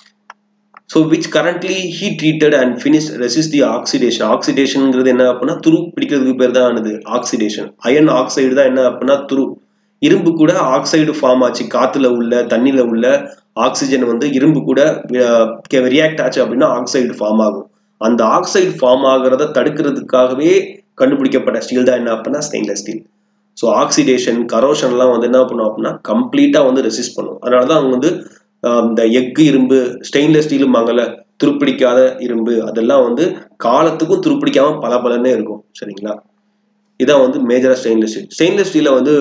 So which currently heat treated and finish resist the oxidation. ஆக்சிடேஷனுங்கிறது என்ன அப்படின்னா துரு பிடிக்கிறதுக்கு பேர் தான் ஆனது ஆக்சிடேஷன். அயன் ஆக்சைடு தான் என்ன அப்படின்னா துரு. இரும்பு கூட ஆக்சைடு ஃபார்ம் ஆச்சு, காத்துல உள்ள தண்ணியில உள்ள ஆக்சிஜன் வந்து இரும்பு கூட ரியாக்ட் ஆச்சு அப்படின்னா ஆக்சைடு ஃபார்ம் ஆகும். அந்த ஆக்சைடு ஃபார்ம் ஆகிறத தடுக்கிறதுக்காகவே கண்டுபிடிக்கப்பட்ட ஸ்டீல் தான் என்ன அப்படின்னா ஸ்டெயின்லெஸ் ஸ்டீல். ஸோ ஆக்சிடேஷன் கரோஷன்லாம் வந்து என்ன பண்ணும் அப்படின்னா கம்ப்ளீட்டா வந்து ரெசிஸ்ட் பண்ணும். அதனாலதான் அவங்க வந்து இந்த எஃகு இரும்பு ஸ்டெயின்லெஸ் ஸ்டீலும்பாங்கல்ல, துருப்பிடிக்காத இரும்பு, அதெல்லாம் வந்து காலத்துக்கும் துருப்பிடிக்காம பலபலன்னே இருக்கும். சரிங்களா? இதான் வந்து மேஜரா ஸ்டெயின்லெஸ் ஸ்டீல். ஸ்டெயின்லெஸ் ஸ்டீல வந்து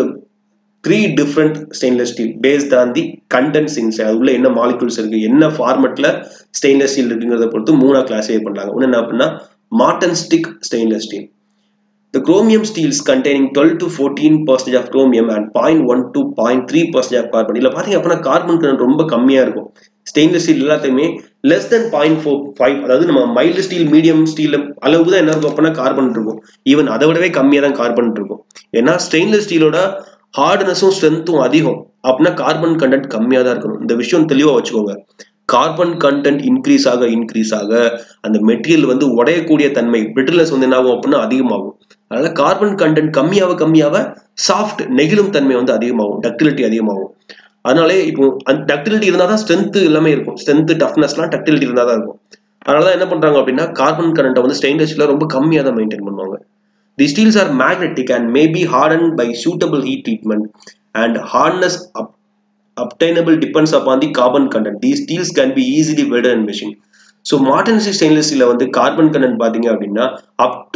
3 different stainless steel based on the contents inside. அதுல என்ன மாலிகூல்ஸ் இருக்கு, என்ன ஃபார்மட்ல ஸ்டெயின்லெஸ் ஸ்டீல் இருக்குங்கிறத பொறுத்து 3 கிளாஸிஃபை பண்றாங்க. ஒன்னு என்ன அப்படின்னா martensitic stainless steel. The chromium steels containing 12 to 14% of chromium and 0.1 to 0.3% of carbon. இதுல பாத்தீங்க அப்படின்னா கார்பன் கண்டென்ட் ரொம்ப கம்மியா இருக்கும். ஸ்டெயின்லெஸ் ஸ்டீல் எல்லாத்தையுமே less than 0.45, அதாவது நம்ம மைல்டு ஸ்டீல் மீடியம் ஸ்டீல் அளவுக்கு தான் என்ன இருக்கும் அப்படின்னா கார்பன் இருக்கும். ஈவன் அதை விடவே கம்மியா தான் கார்பன் இருக்கும். ஏன்னா ஸ்டெயின்லெஸ் ஸ்டீலோட ஹார்ட்னஸும் ஸ்ட்ரென்த்தும் அதிகம் அப்படின்னா கார்பன் கண்டென்ட் கம்மியாக தான் இருக்கணும். இந்த விஷயம் தெளிவாக வச்சுக்கோங்க. கார்பன் கண்டென்ட் இன்க்ரீஸ் ஆக அந்த மெட்டீரியல் வந்து உடையக்கூடிய தன்மை, பிரிட்டில்னஸ் வந்து என்ன ஆகும் அப்படின்னா அதிகமாகும். அதனால கார்பன் கண்டென்ட் கம்மியாக சாஃப்ட் நெகிழும் தன்மை வந்து அதிகமாகும், டக்டிலிட்டி அதிகமாகும். அதனாலே இப்போ அந்த டக்டிலிட்டி இருந்தால் தான் ஸ்ட்ரென்த் எல்லாமே இருக்கும். ஸ்ட்ரென்த் டஃப்னஸ்லாம் டக்டிலிட்டி இருந்தால் தான் இருக்கும். அதனால தான் என்ன பண்றாங்க அப்படின்னா கார்பன் கண்டென்ட்டை வந்து ஸ்டெயின்லெஸ் ஸ்டீல்ல ரொம்ப கம்மியாக தான் மெயின்டைன் பண்ணுவாங்க. The steels are magnetic and may be hardened by suitable heat treatment, and hardness obtainable depends upon the carbon content. These steels can be easily welded and machined. So Martin stainless steel வந்து கார்பன் கண்டென்ட் பாத்தீங்க அப்படின்னா up to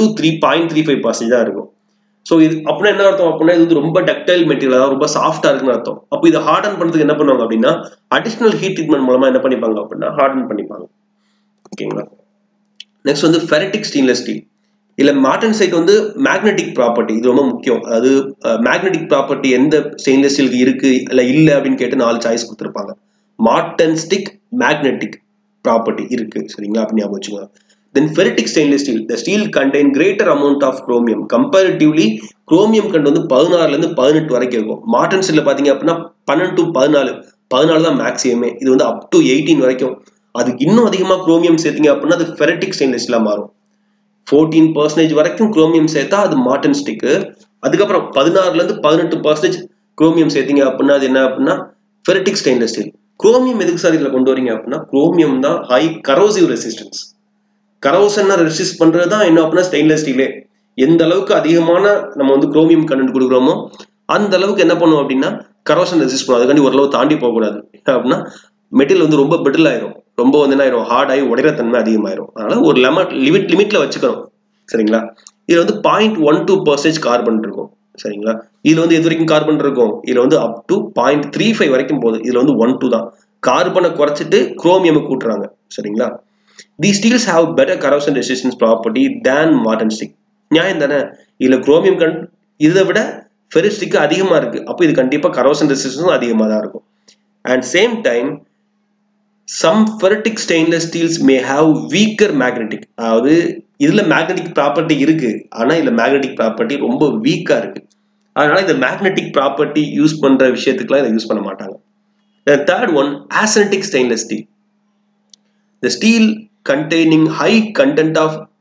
3.35% தான் இருக்கும். ஸோ இது அப்படின்னா என்ன அர்த்தம் அப்படின்னா இது ரொம்ப டக்டைல் மெட்டீரியல், அதாவது ரொம்ப சாஃப்டா இருக்குன்னு அர்த்தம். அப்போ இதை ஹார்டன் பண்றதுக்கு என்ன பண்ணுவாங்க அப்படின்னா அடிஷனல் ஹீட் ட்ரீட்மெண்ட் மூலமா என்ன பண்ணிப்பாங்க அப்படின்னா ஹார்டன் பண்ணிப்பாங்க. ஓகேங்களா? நெக்ஸ்ட் வந்து ஃபெரட்டிக் ஸ்டெயின்லெஸ் ஸ்டீல். இல்ல மார்டன்சைட் வந்து மேக்னெட்டிக் ப்ராப்பர்ட்டி, இது ரொம்ப முக்கியம். அதாவது மேக்னெட்டிக் ப்ராப்பர்ட்டி எந்த ஸ்டெயின்லெஸ் ஸ்டீலுக்கு இருக்கு இல்ல அப்படின்னு கேட்டு 4 சாய்ஸ் கொடுத்துருப்பாங்க. மார்டன்ஸ்டிக் மேக்னெட்டிக் ப்ராப்பர்ட்டி இருக்கு. சரிங்களா? அப்படின்னு ஞாபகம் வச்சுக்கோங்க. Then ferritic stainless steel. The steel contain greater amount of chromium. Comparatively, chromium கண்டு வந்து 16ல இருந்து 18 வரைக்கும் இருக்கும். மார்டன் ஸ்டீல்ல பாத்தீங்க அப்படின்னா 12 to 14 தான் மேக்ஸிமமே. இது வந்து up to 18 வரைக்கும். அதுக்கு இன்னும் அதிகமா குரோமியம் சேர்த்தீங்க அப்படின்னா அது ஃபெரட்டிக் ஸ்டெயின்லெஸ் ஸ்டீலா மாறும். 14% வரைக்கும் குரோமியம் சேர்த்தா அது மார்டன் ஸ்டிக்கு. அதுக்கப்புறம் 16ல இருந்து 18% குரோமியம் சேர்த்தீங்க அப்படின்னா அது என்ன அப்படின்னா ஃபெரட்டிக் ஸ்டெயின்லெஸ் ஸ்டீல். குரோமியம் எதுக்கு சார் இதுல கொண்டு வரீங்க அப்படின்னா குரோமியம் தான் high corrosive resistance. Corrosion resist பண்றது தான் என்ன அப்படின்னா ஸ்டெயின்லெஸ் ஸ்டீலே. எந்த அளவுக்கு அதிகமான நம்ம வந்து குரோமியம் கண்டென்ட் கொடுக்குறோமோ அந்த அளவுக்கு என்ன பண்ணும் அப்படின்னா கரோசன் ரெசிஸ்ட் பண்ணும். அதுக்காண்டி ஓரளவு தாண்டி போகக்கூடாது. அப்படின்னா மெட்டீரியல் வந்து ரொம்ப பிரிட்டில் ஆயிரும், ரொம்ப வந்து என்ன ஆயிரும் ஹார்ட் ஆகி உடைகிற தன்மை அதிகமாயிரும். அதனால ஒரு லிமிட்ல வச்சுக்கணும். சரிங்களா? இதுல வந்து 0.12% கார்பன் இருக்கும். சரிங்களா? இதுல வந்து எது வரைக்கும் கார்பன் இருக்கும்? இதுல வந்து அப் டு 0.35 வரைக்கும் போகுது. இதுல வந்து 1-2 தான். கார்பனை குறைச்சிட்டு குரோமியம் கூட்டுறாங்க. சரிங்களா? These steels have better corrosion resistance property than marten stick. நியாயம் தானே? இதுல குரோமியம் இதை விட ஃபெரிஸ்டிக் அதிகமா இருக்கு. அப்போ இது கண்டிப்பா கரோசன் ரெசிஸ்டன்ஸும் அதிகமா தான் இருக்கும். And same time some ferritic stainless steels may have weaker magnetic. அதாவது இதுல மேக்னெட்டிக் ப்ராப்பர்ட்டி இருக்கு, ஆனா இதுல மேக்னெட்டிக் ப்ராப்பர்ட்டி ரொம்ப வீக்கா இருக்கு. அதனால இந்த மேக்னெட்டிக் ப்ராப்பர்ட்டி யூஸ் பண்ற விஷயத்துக்குலாம் இதை யூஸ் பண்ண மாட்டாங்க. The third one, actinic stainless steel. The steel containing high content of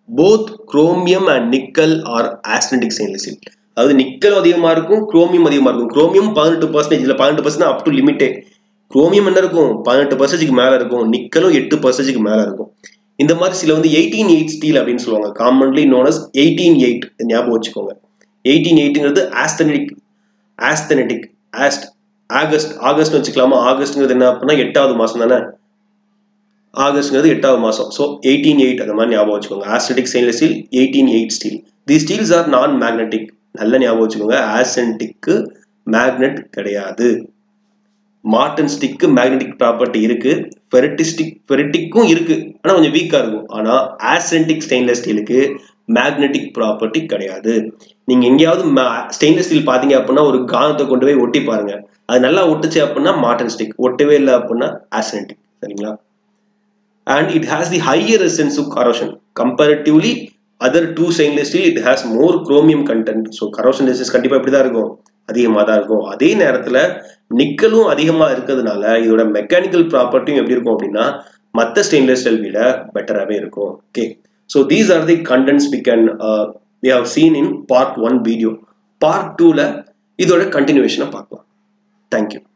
both chromium and nickel are austenitic stainless steel. அதாவது நிக்கல் அதிகமா இருக்கும், குரோமியம் அதிகமா இருக்கும். குரோமியம் 18%, இதுல 18% அப் டு லிமிட்டே. குரோமியம் என்ன இருக்கும் 18% மேல இருக்கும், நிக்கலும் 8% மேல இருக்கும். இந்த மாதிரி சில வந்து 18-8 ஸ்டீல் அப்படின்னு சொல்லுவாங்க, காமன்லி நோன் அஸ் 18-8. ஞாபகம் வச்சுக்கோங்க. 18-8ங்கிறது ஆஸ்தெனடிக் ஆகஸ்ட் வச்சுக்கலாமா? ஆகஸ்ட்ங்கிறது என்ன அப்படின்னா 8வது மாசம் தானே, ஆகஸ்ட்ங்கிறது 8வது மாசம். ஸோ 18-8 அந்த மாதிரி ஞாபகம் வச்சுக்கோங்க. Austenitic stainless steel 18-8 steel. The steels are non magnetic. நல்ல ஞாபகம் வச்சுக்கோங்க, ஆஸ்டென்டிக்கு மேக்னெட் கிடையாது. மார்டன் ஸ்டிக்கு மேக்னெட்டிக் ப்ராப்பர்ட்டி இருக்கு, ஃபெரிட்டிக்கும் இருக்கு, ஆனா கொஞ்சம் வீக்கா இருக்கும். ஆனா ஆஸ்டென்டிக் ஸ்டெயின்லெஸ் ஸ்டீலுக்கு மேக்னெட்டிக் ப்ராப்பர்ட்டி கிடையாது. நீங்க எங்கேயாவது ஸ்டெயின்லெஸ் ஸ்டீல் பாத்தீங்க அப்படின்னா ஒரு காந்தத்தை கொண்டு போய் ஒட்டி பாருங்க, அது நல்லா ஒட்டுச்சு அப்படின்னா மார்டன் ஸ்டிக், ஒட்டவே இல்லை அப்படின்னா ஆஸ்டென்டிக். சரிங்களா? And it has the higher resistance to corrosion comparatively other two stainless steel. It has more chromium content, so corrosion resistance கண்டிப்பா எப்படி தான் இருக்கும், அதிகமா தான் இருக்கும். அதே நேரத்துல நிக்கலும் அதிகமா இருக்கிறதுனால இதோட மெக்கானிக்கல் ப்ராப்பர்ட்டியும் எப்படி இருக்கும் அப்படின்னா மற்ற ஸ்டெயின்லெஸ் ஸ்டீல் விட பெட்டராகவே இருக்கும். Okay, so these are the contents we have seen in part 1 video. part 2ல இதோட கண்டினியூவேஷனை பார்க்கலாம். Thank you.